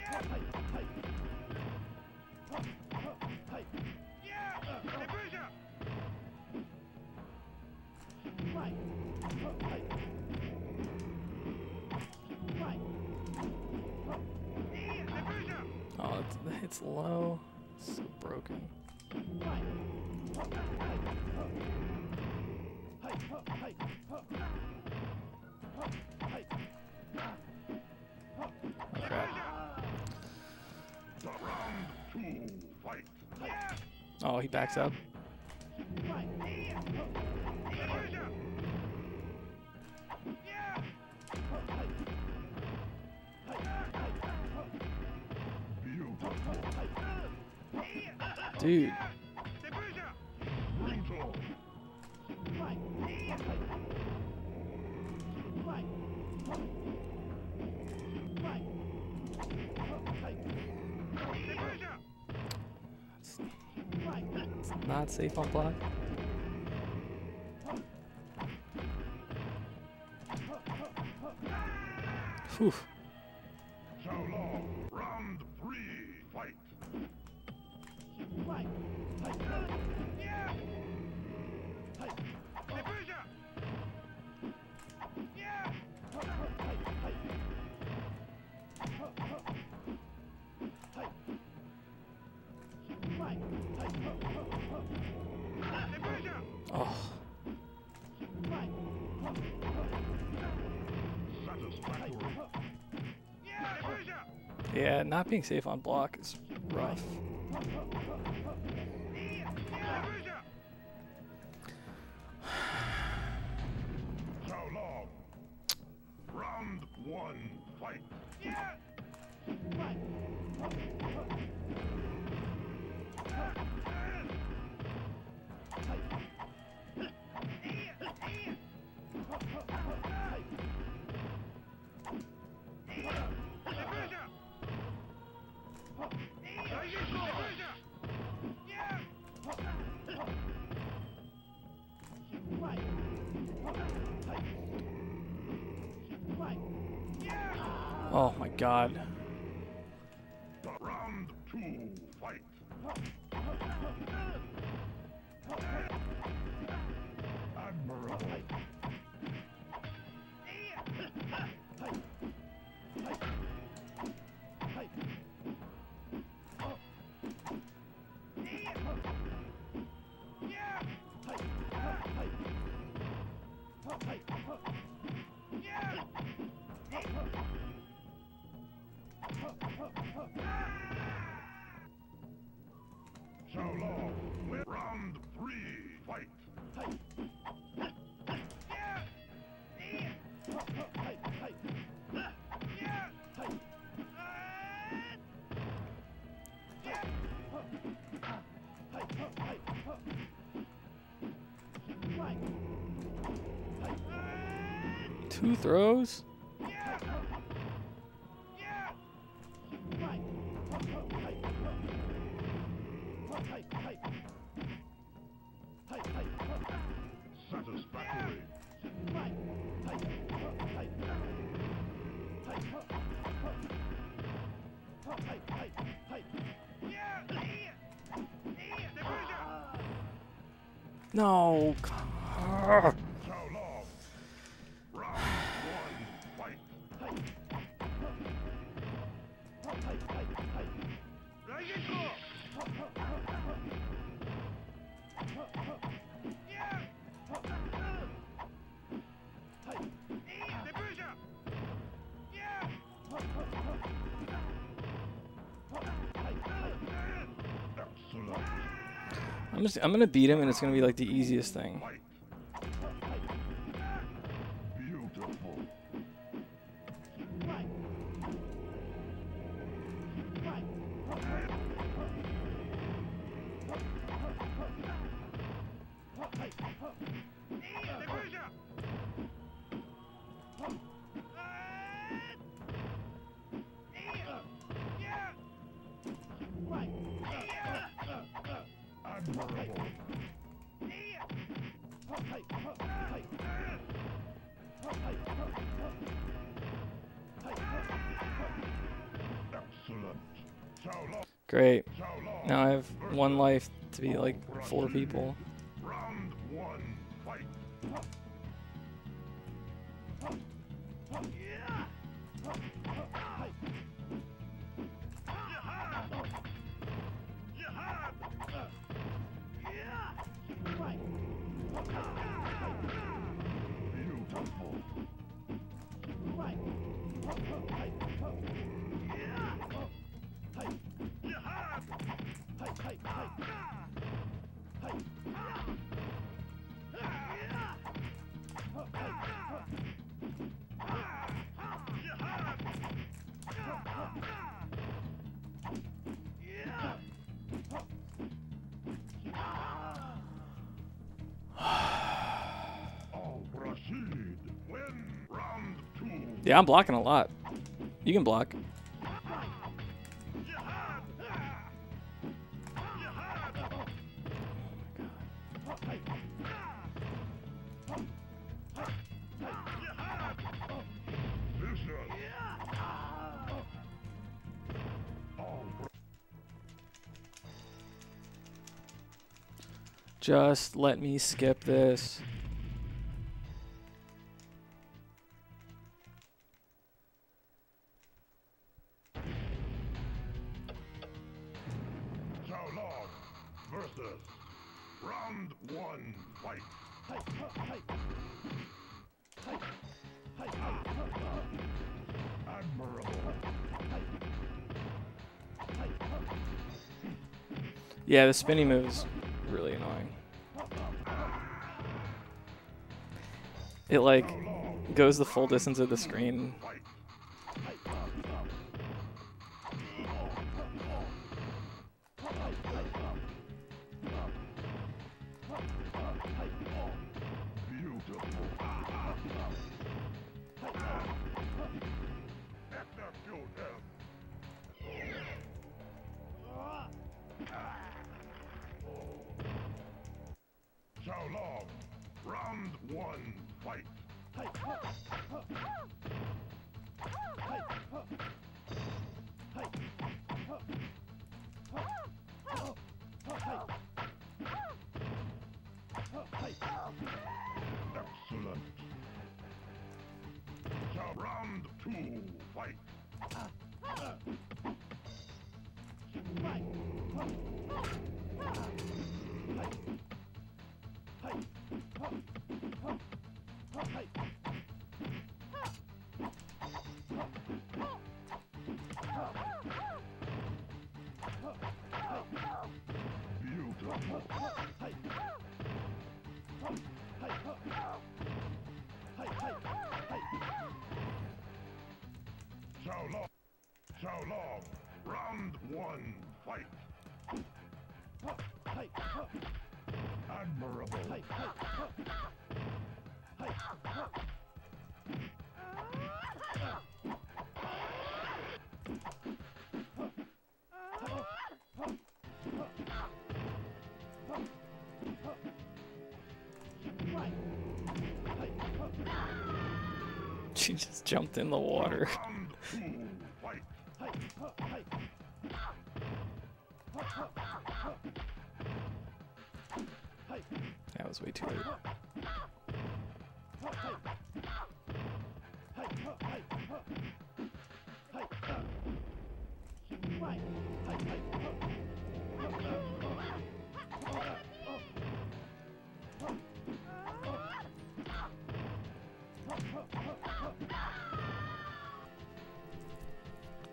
Oh, the hit's low. It's so broken. Oh, crap. Round 2, fight. Oh, he backs up. Dude. Brutal. It's not safe on block. Whew. Xiaolong, round 3, fight. Oh. Satisfactory. Yeah, not being safe on block is rough. Xiaolong, round 1, fight. Oh my god. Round 2, fight. Admirable. Xiaolong, win. Round 3, fight. Two throws? Satisfactory. No. Xiaolong, round 1, fight. I'm gonna beat him, and it's gonna be like the easiest thing. Fight. Beautiful. Admirable. Excellent. Xiao Great. Long. Now I have 1 life to be like 4 people. Round 1. Fight. Beautiful. Al Rashid win round 2. Yeah, I'm blocking a lot. You can block. Vicious. Al Just let me skip this. Xiao Long versus round 1. Fight. Admirable. Yeah, the spinny move is really annoying. It like goes the full distance of the screen. Fight. Beautiful. Execute him. Xiao Long, round 1. Fight. Excellent. Xiao round 2. Fight. Beautiful. Xiao Long, round 1. Fight. Admirable. She just jumped in the water. Round 2. Fight. That was way too late.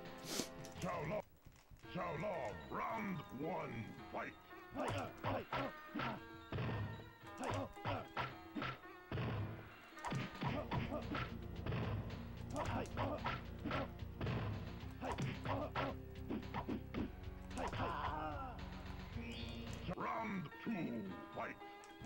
Xiao Long, round 1. Fight. Round 2, fight.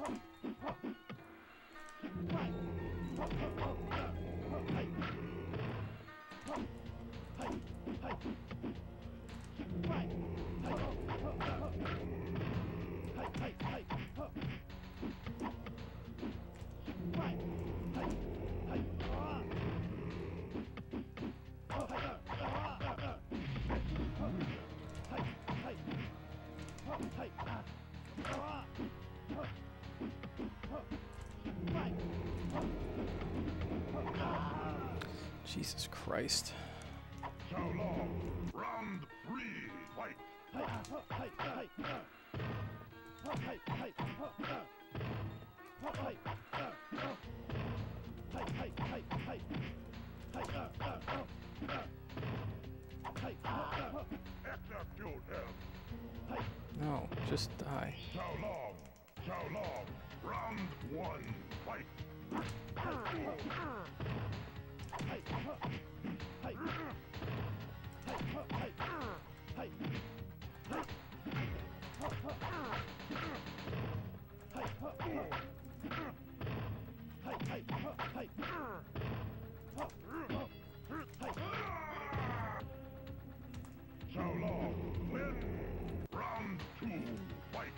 Jesus Christ. Xiaolong, round 3, fight. Execute him. No, just die. Xiaolong, round 1, fight. Xiaolong, win. Round 2, fight.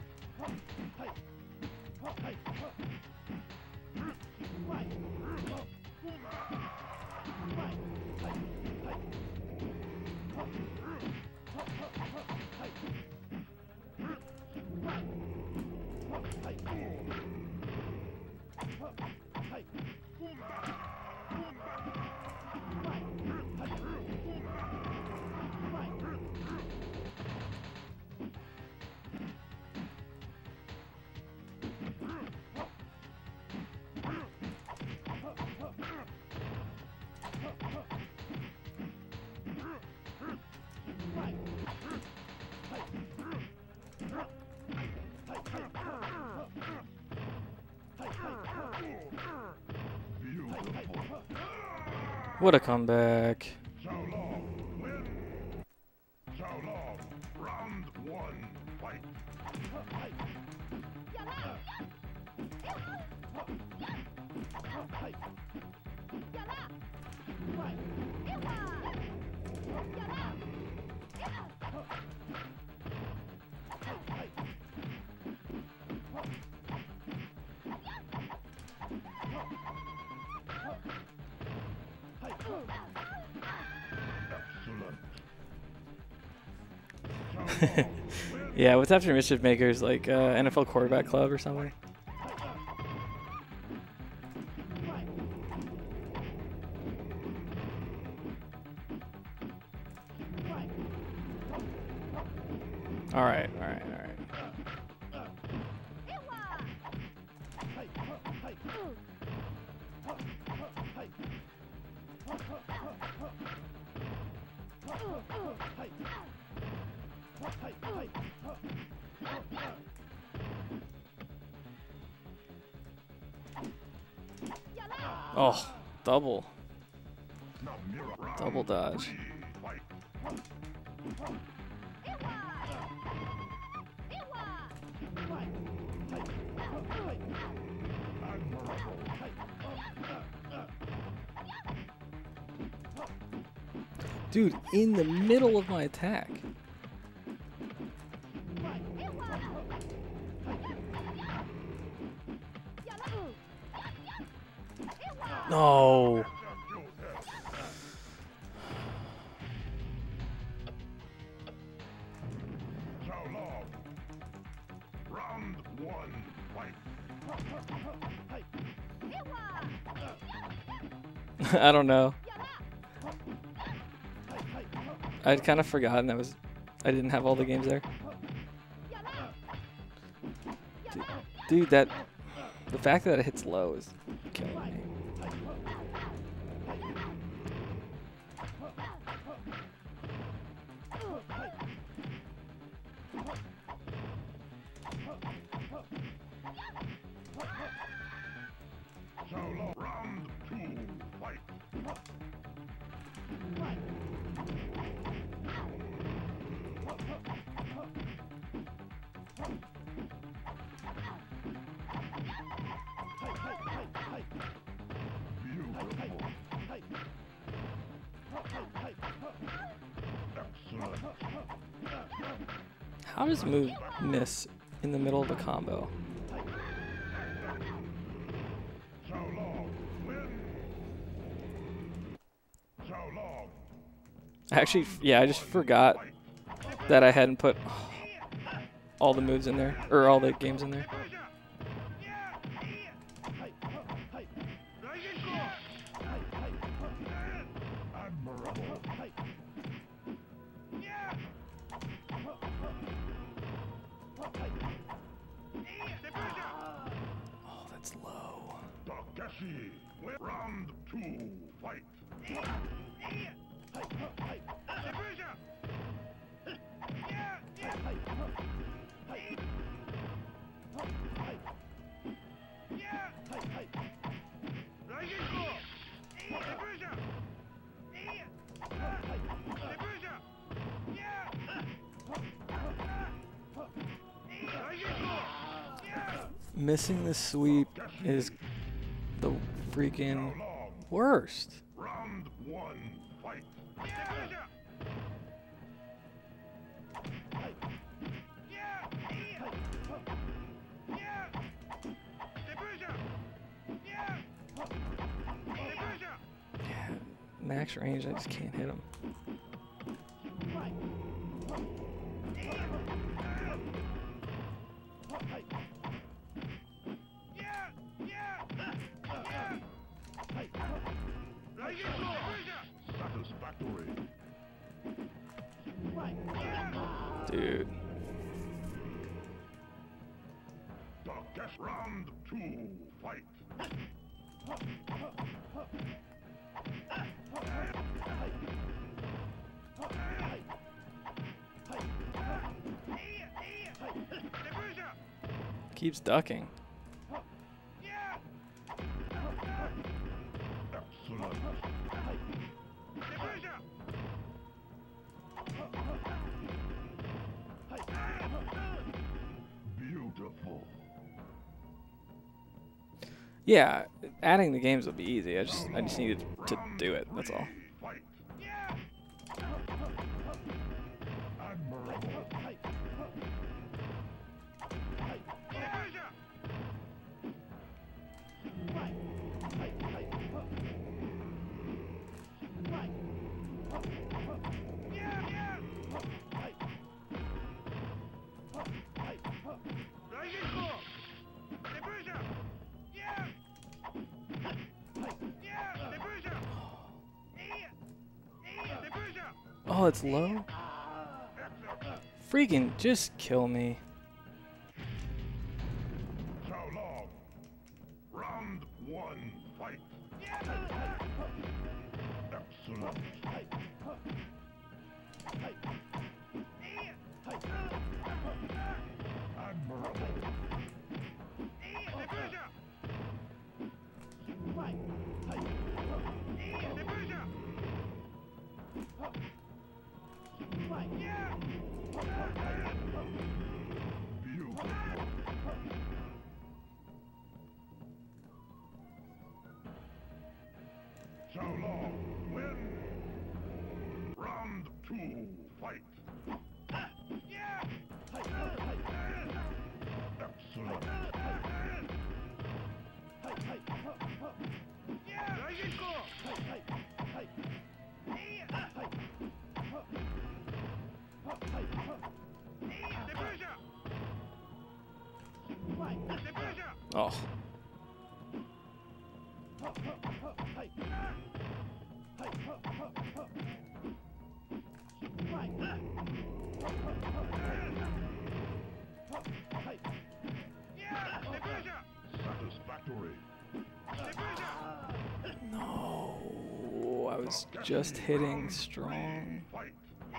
What a comeback. Xiaolong, win. Xiaolong, round 1, fight. Excellent. Yeah, what's after Mischief Makers? Like NFL Quarterback Club or something? Alright, alright, alright. Oh, double dodge. Dude, in the middle of my attack. No. Xiaolong, round 1, fight. I don't know. I'd kind of forgotten I didn't have all the games there. Dude, the fact that it hits low is killing me. Xiaolong, round 2, fight. How does a move miss in the middle of a combo? Actually, yeah, I just forgot that I hadn't put all the moves in there, or all the games in there. Oh, that's low. Takeshi, round 2, fight. Missing the sweep is the freaking worst. Round 1, fight. Yeah, max range, I just can't hit him. Satisfactory. Dude. Takeshi, round 2, fight. Keeps ducking. Excellent. Beautiful. Yeah, adding the games would be easy. I just needed to do it. That's all. Fight. Admirable. Oh, it's low? Freaking just kill me. How long? Round 1, fight. Excellent. Admirable. Beautiful. How long? Win. Round 2, fight. Excellent. Oh. Satisfactory. No, I was just hitting strong. Fight.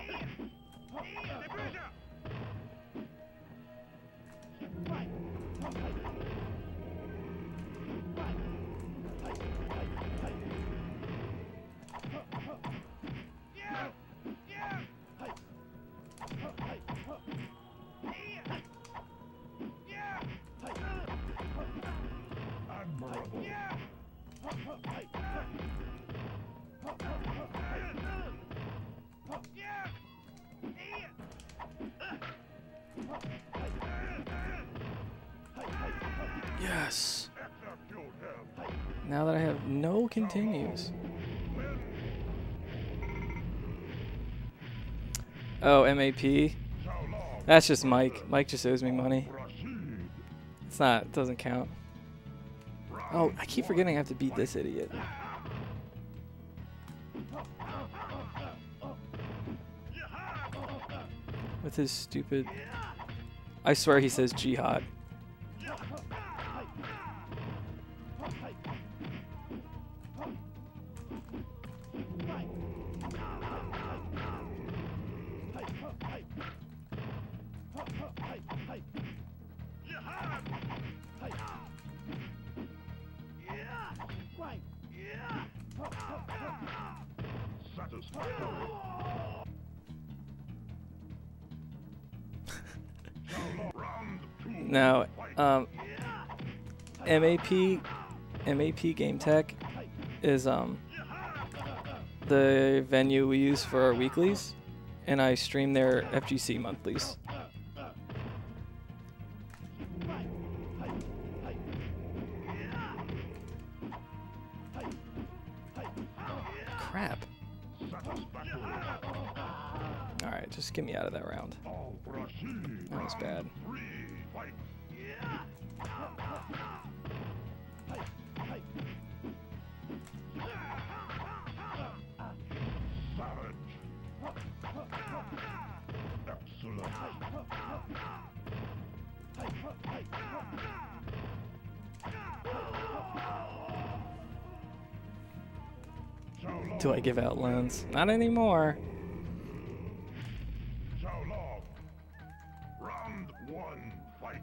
Admirable. Yes. Execute him. Now that I have no continues. Oh, MAP. That's just Mike. Mike just owes me money. Proceed. It's not. It doesn't count. Oh, I keep forgetting I have to beat this idiot. With his stupid... I swear he says jihad. Satisfactory. Round two. Now, MAP Game Tech is the venue we use for our weeklies, and I stream their FGC monthlies. Crap. Alright, just get me out of that round. Proceed. That was bad. Three. Fight. Savage. Excellent. Do I give out loans? Not anymore. Xiaolong. Round one. Fight.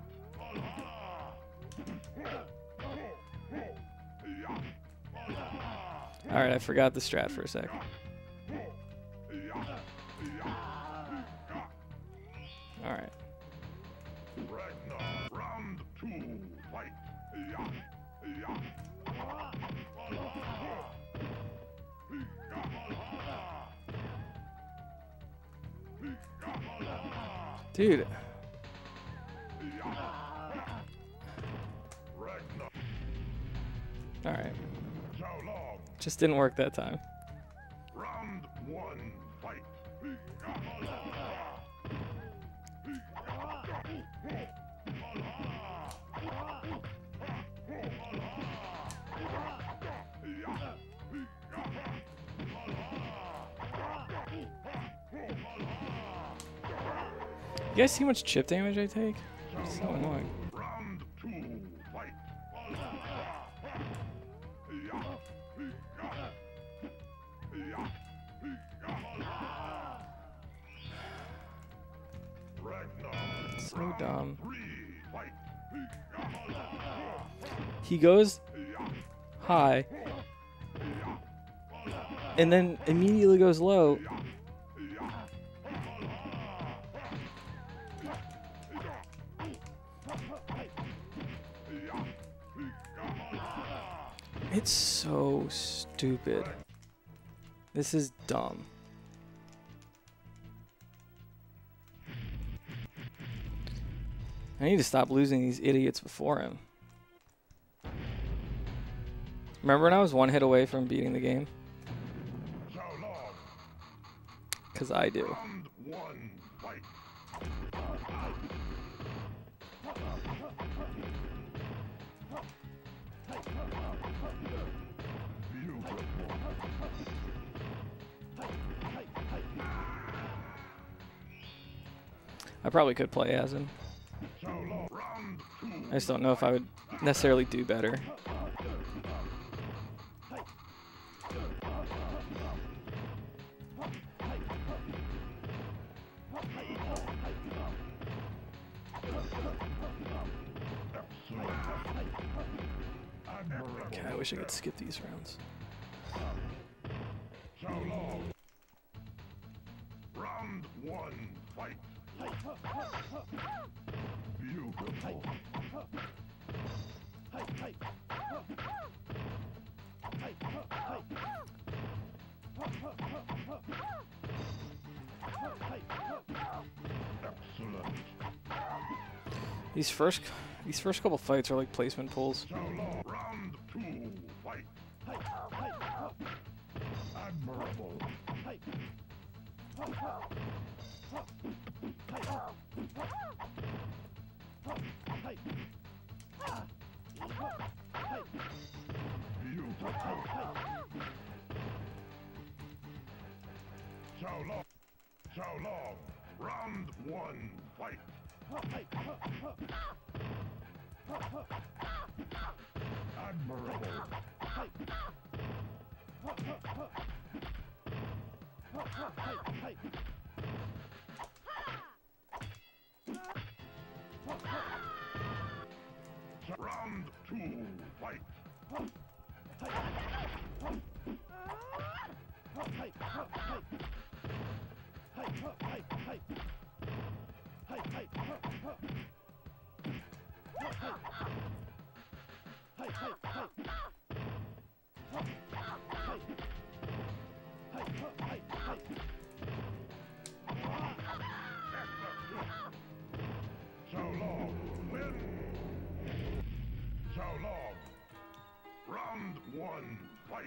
Alright, I forgot the strat for a sec. Alright. Ragnar. Round two. Fight. Dude. Ragnar. Alright. Xiaolong. Just didn't work that time. Round one. Fight. You guys see how much chip damage I take? It's so annoying. Round two. Fight. Ragnar. So dumb. Three. Fight. He goes high and then immediately goes low. It's so stupid. This is dumb. I need to stop losing these idiots before him. Remember when I was one hit away from beating the game? Xiaolong. Because I do. Round one. Fight. Beautiful. I probably could play as him. Xiaolong. Round two. I just don't know if I would necessarily do better. Okay, I wish I could skip these rounds. Xiaolong. Round one. Fight. Beautiful. Excellent. These first couple fights are like placement pulls. Xiaolong, round 2, fight. Admirable. Beautiful. Xiaolong, Xiaolong, round 1, fight. Admirable. Round 2, fight. Xiaolong, win. Xiaolong, round 1, fight.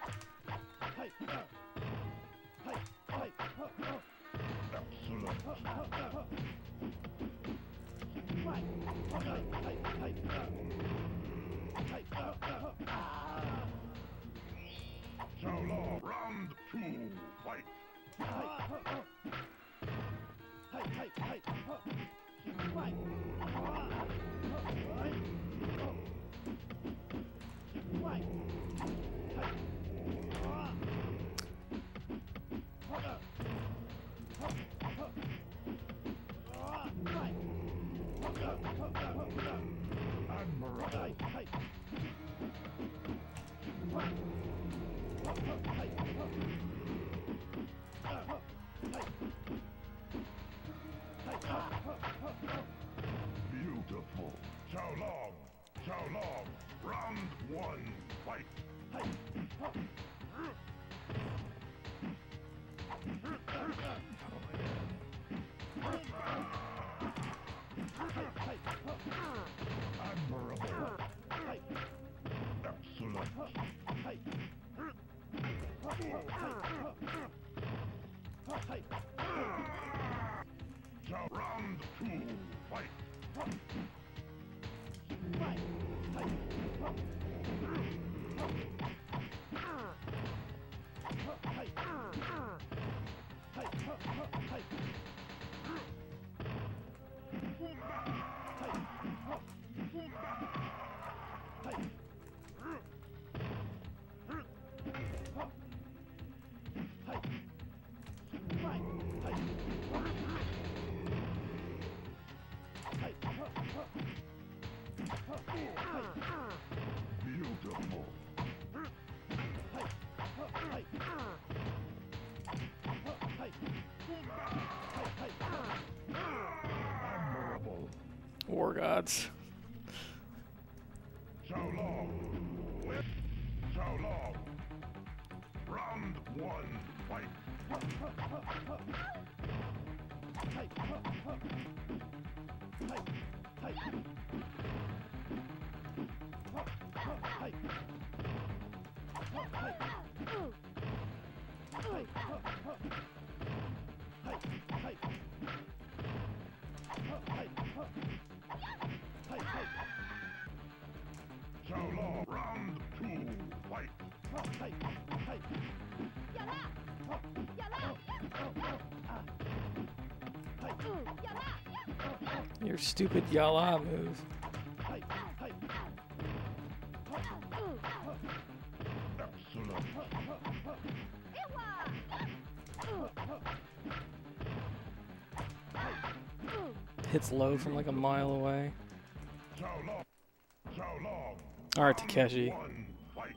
Xiaolong, round 2, fight. Beautiful. Xiaolong, Xiaolong, round 1, fight. Admirable. Excellent. Round 2, fight. Beautiful. Admirable. War gods. Xiaolong, win. Xiaolong, round 1, fight. Xiaolong, round 2, fight. Your stupid Yala move. Excellent. Hits low from like a mile away. Xiaolong, Xiaolong, Alright, Takeshi. 1, fight.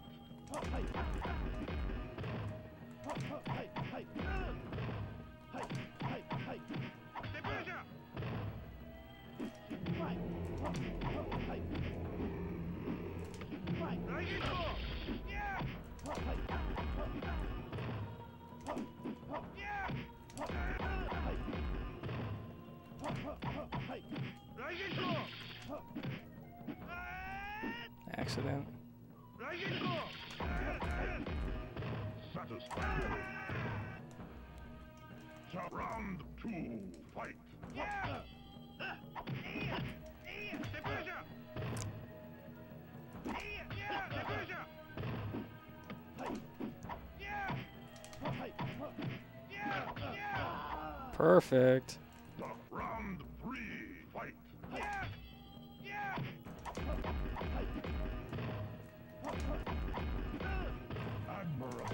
Accident. Satisfactory. Round 2, fight. Perfect. Round 3, fight. Admirable.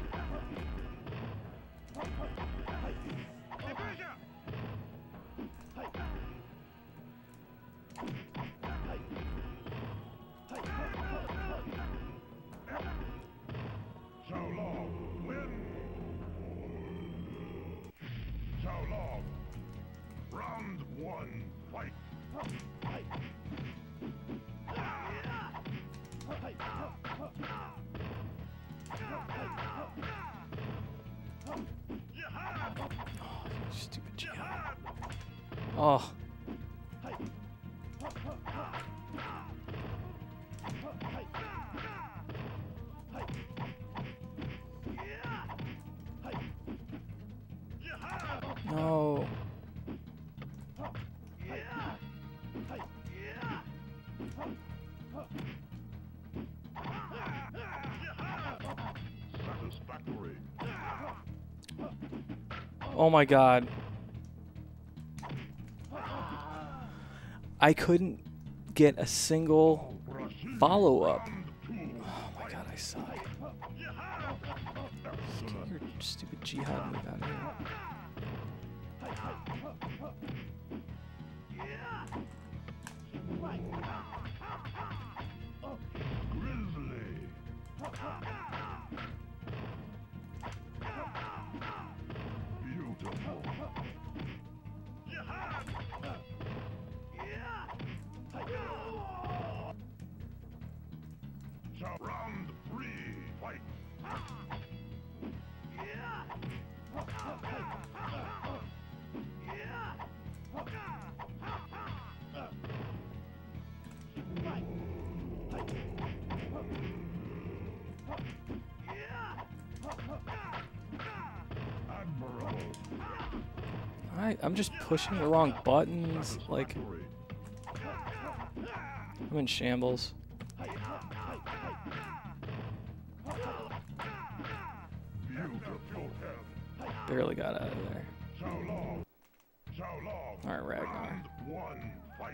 Xiaolong win. Xiaolong. Round 1, fight. Stupid jihad. Oh. No. Satisfactory. Oh my god. I couldn't get a single follow-up. Oh my god, I suck. Get your stupid jihad move out of here. Grizzly. Beautiful. Round 3, fight. Admirable. I'm just pushing the wrong buttons. Like, I'm in shambles. Beautiful. Barely got out of there. Xiaolong. Xiaolong. Alright, Ragnar. Round 1, fight.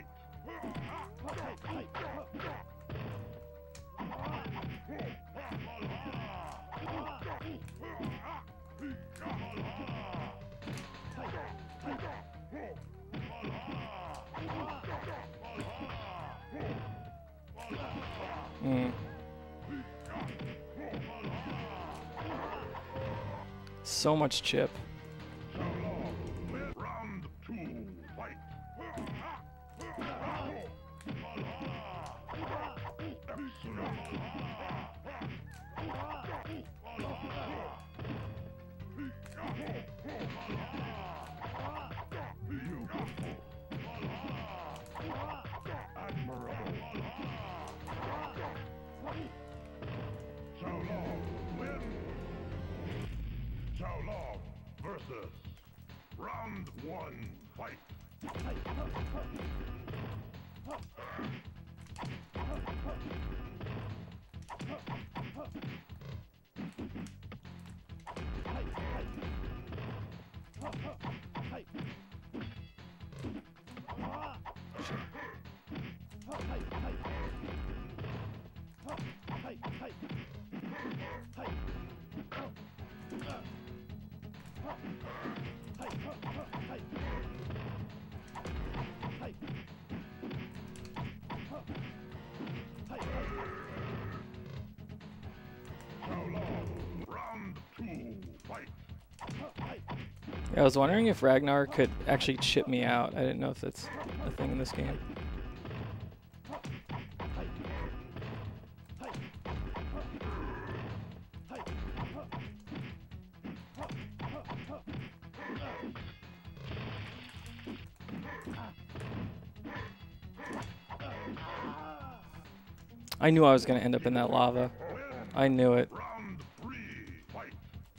So much chip. Round 2, fight. Beautiful. Admirable. Xiaolong win. Xiaolong versus round 1, fight. Round 2, fight. Yeah, I was wondering if Ragnar could actually chip me out. I didn't know if that's a thing in this game. I knew I was gonna end up in that lava. I knew it. Round 3, fight.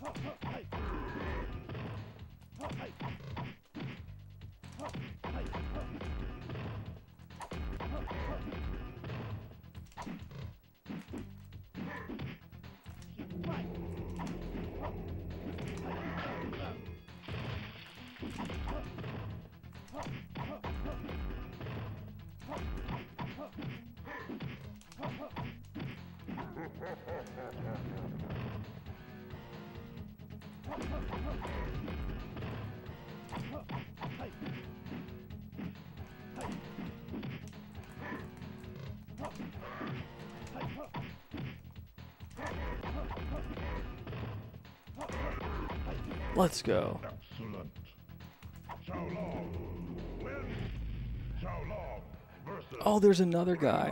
Let's go. Excellent. Xiaolong wins. Xiaolong versus. Oh, there's another guy.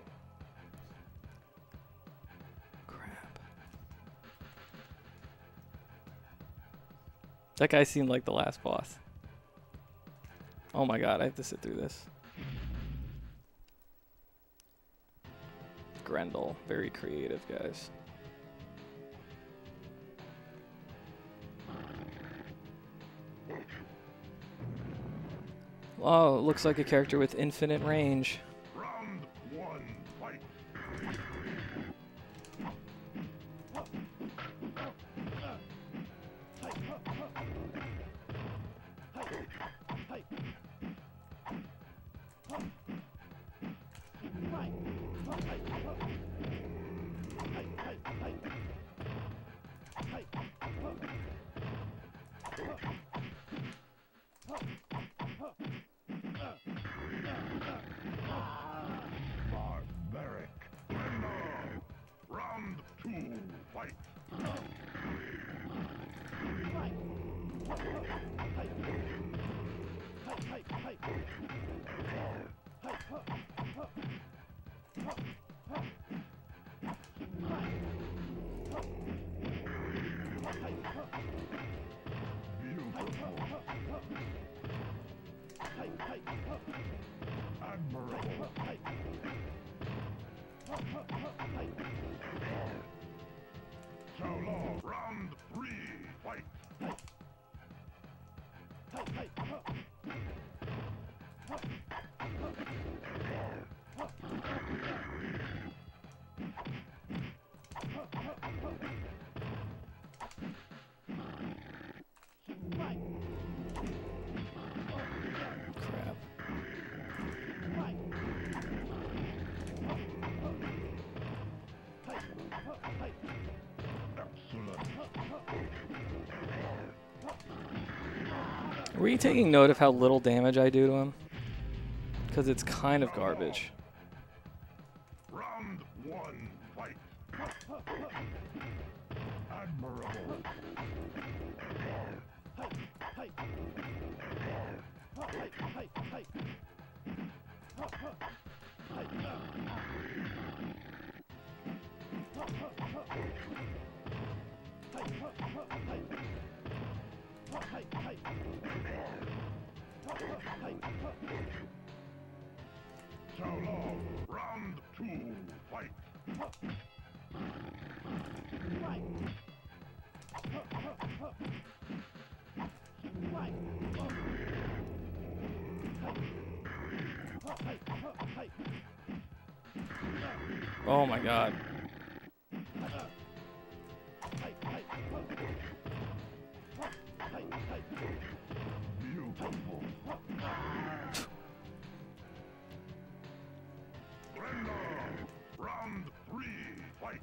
Crap. That guy seemed like the last boss. Oh my god, I have to sit through this. Grendel, very creative, guys. Oh, it looks like a character with infinite range. Round 1, fight. Barbaric. Round 2, fight. Admirable. Xiaolong, round 3, fight. Crap. Were you taking note of how little damage I do to him? Because it's kind of garbage. Round 1, fight. Admirable. Xiaolong, round 2, fight. Oh my god. Beautiful. Grendel, round 3, fight.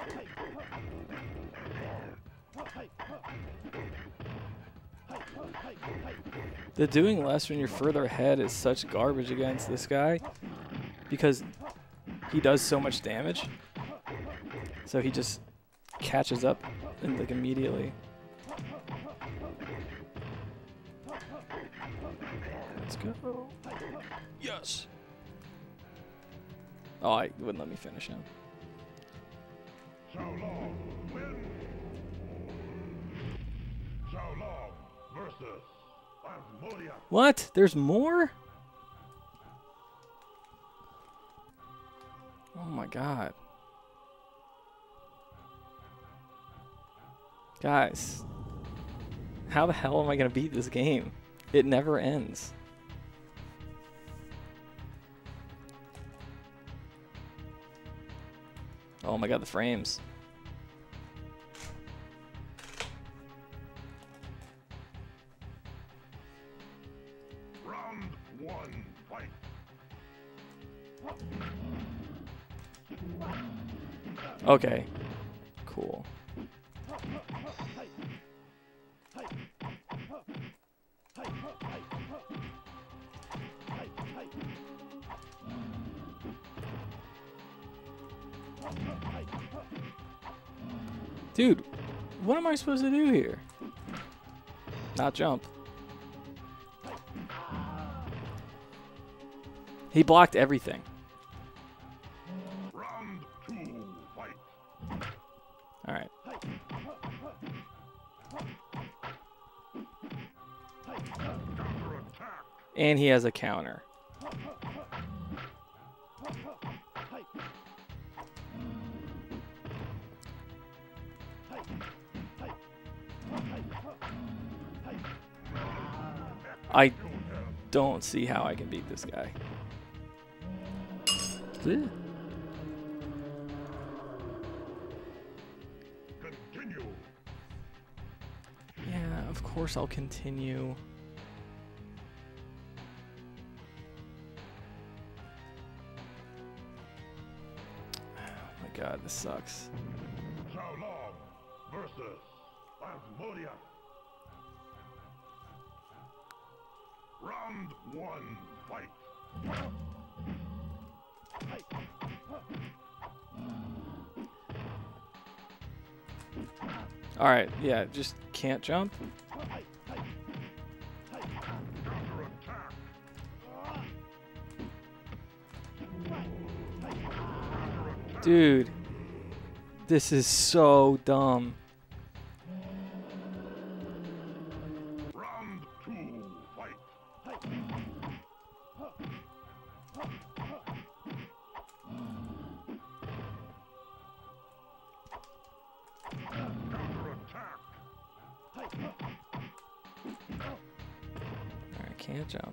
The doing less when you're further ahead is such garbage against this guy because he does so much damage. So he just catches up and like immediately. Let's go. Yes. Oh, I wouldn't let me finish him. Xiaolong wins. Xiaolong versus Asmodia. What? There's more? Oh my god. Guys, how the hell am I gonna beat this game? It never ends. Oh my god, the frames. Round one, fight. Okay. Cool. Dude, what am I supposed to do here? Not jump. He blocked everything. Round two, fight. All right. Counterattack. And he has a counter. I don't see how I can beat this guy. Ugh. Continue. Yeah, of course I'll continue. Oh my god, this sucks. Xiaolong versus Asmodia. Round one, fight. Alright, yeah, just can't jump. Counterattack. Dude, this is so dumb. Round two, fight. Counterattack. Alright, can't jump.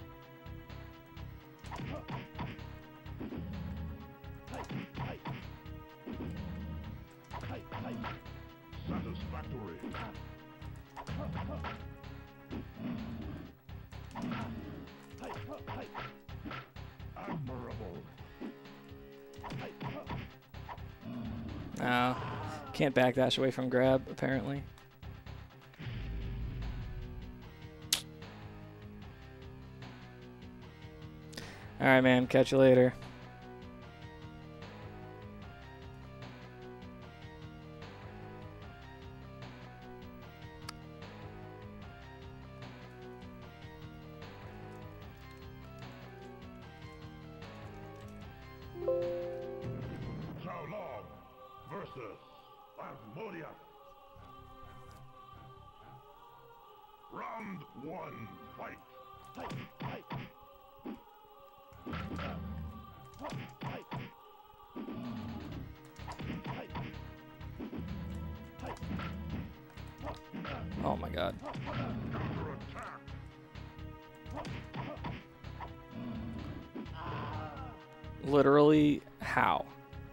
Satisfactory. Admirable. No, can't backdash away from grab, apparently. Alright, man, catch you later. Xiaolong versus Asmodia. Round one, fight. Oh my god. Counterattack. Literally, how?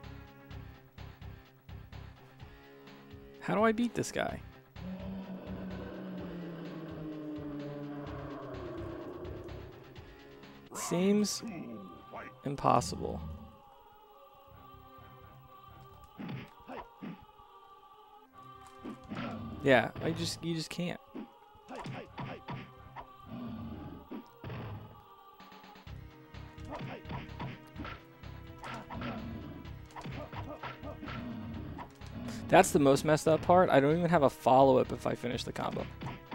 How do I beat this guy? Seems Two, fight. impossible. Yeah, you just can't. That's the most messed up part. I don't even have a follow-up if I finish the combo.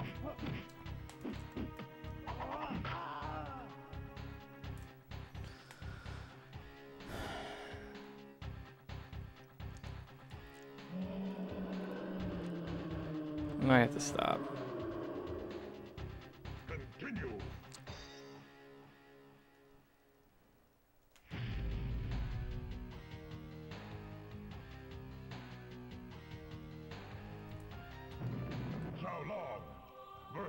I might have to stop. Continue.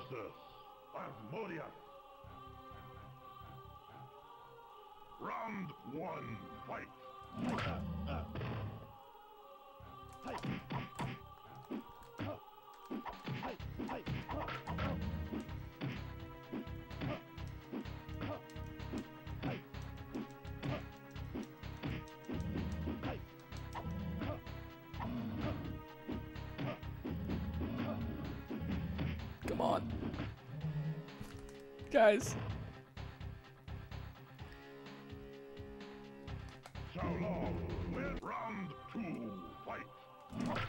versus Asmodeus. Round 1, fight. Come on. Guys. Xiaolong win. Round 2, fight.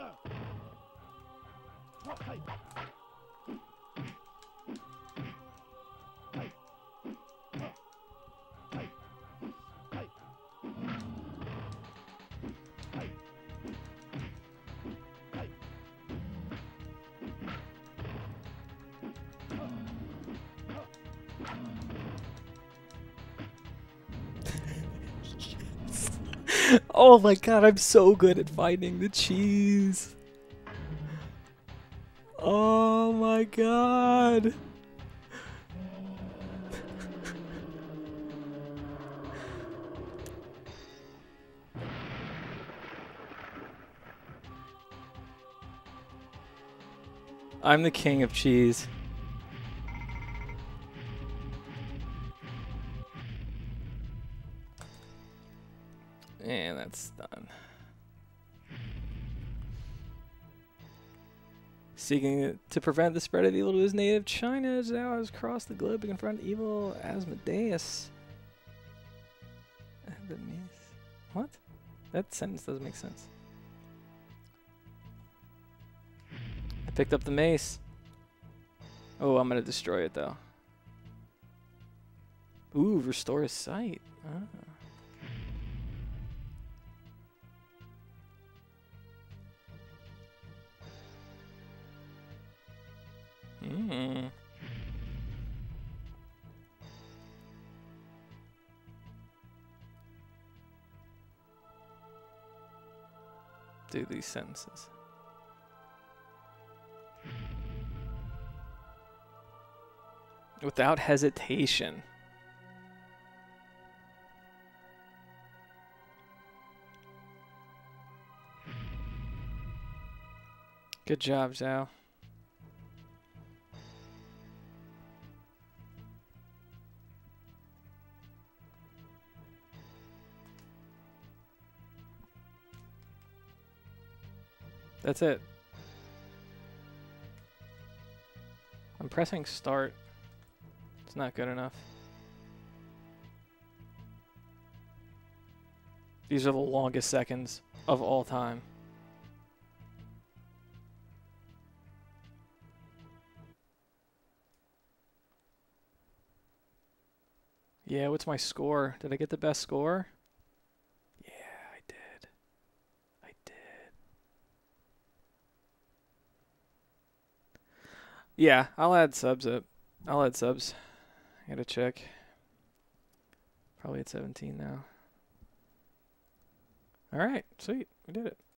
Oh my god, I'm so good at finding the cheese. Oh my god. I'm the king of cheese. And that's done. Seeking to prevent the spread of evil to his native China, Zhao has crossed the globe to confront evil Asmodeus. What? That sentence doesn't make sense. I picked up the mace. Oh, I'm gonna destroy it though. Ooh, restore his sight. Ah. Do these sentences. Without hesitation. Good job, Zhao. That's it. I'm pressing start. It's not good enough. These are the longest seconds of all time. Yeah, what's my score? Did I get the best score? Yeah, I did. I did. Yeah, I'll add subs up. I'll add subs. I gotta check. Probably at 17 now. Alright, sweet. We did it.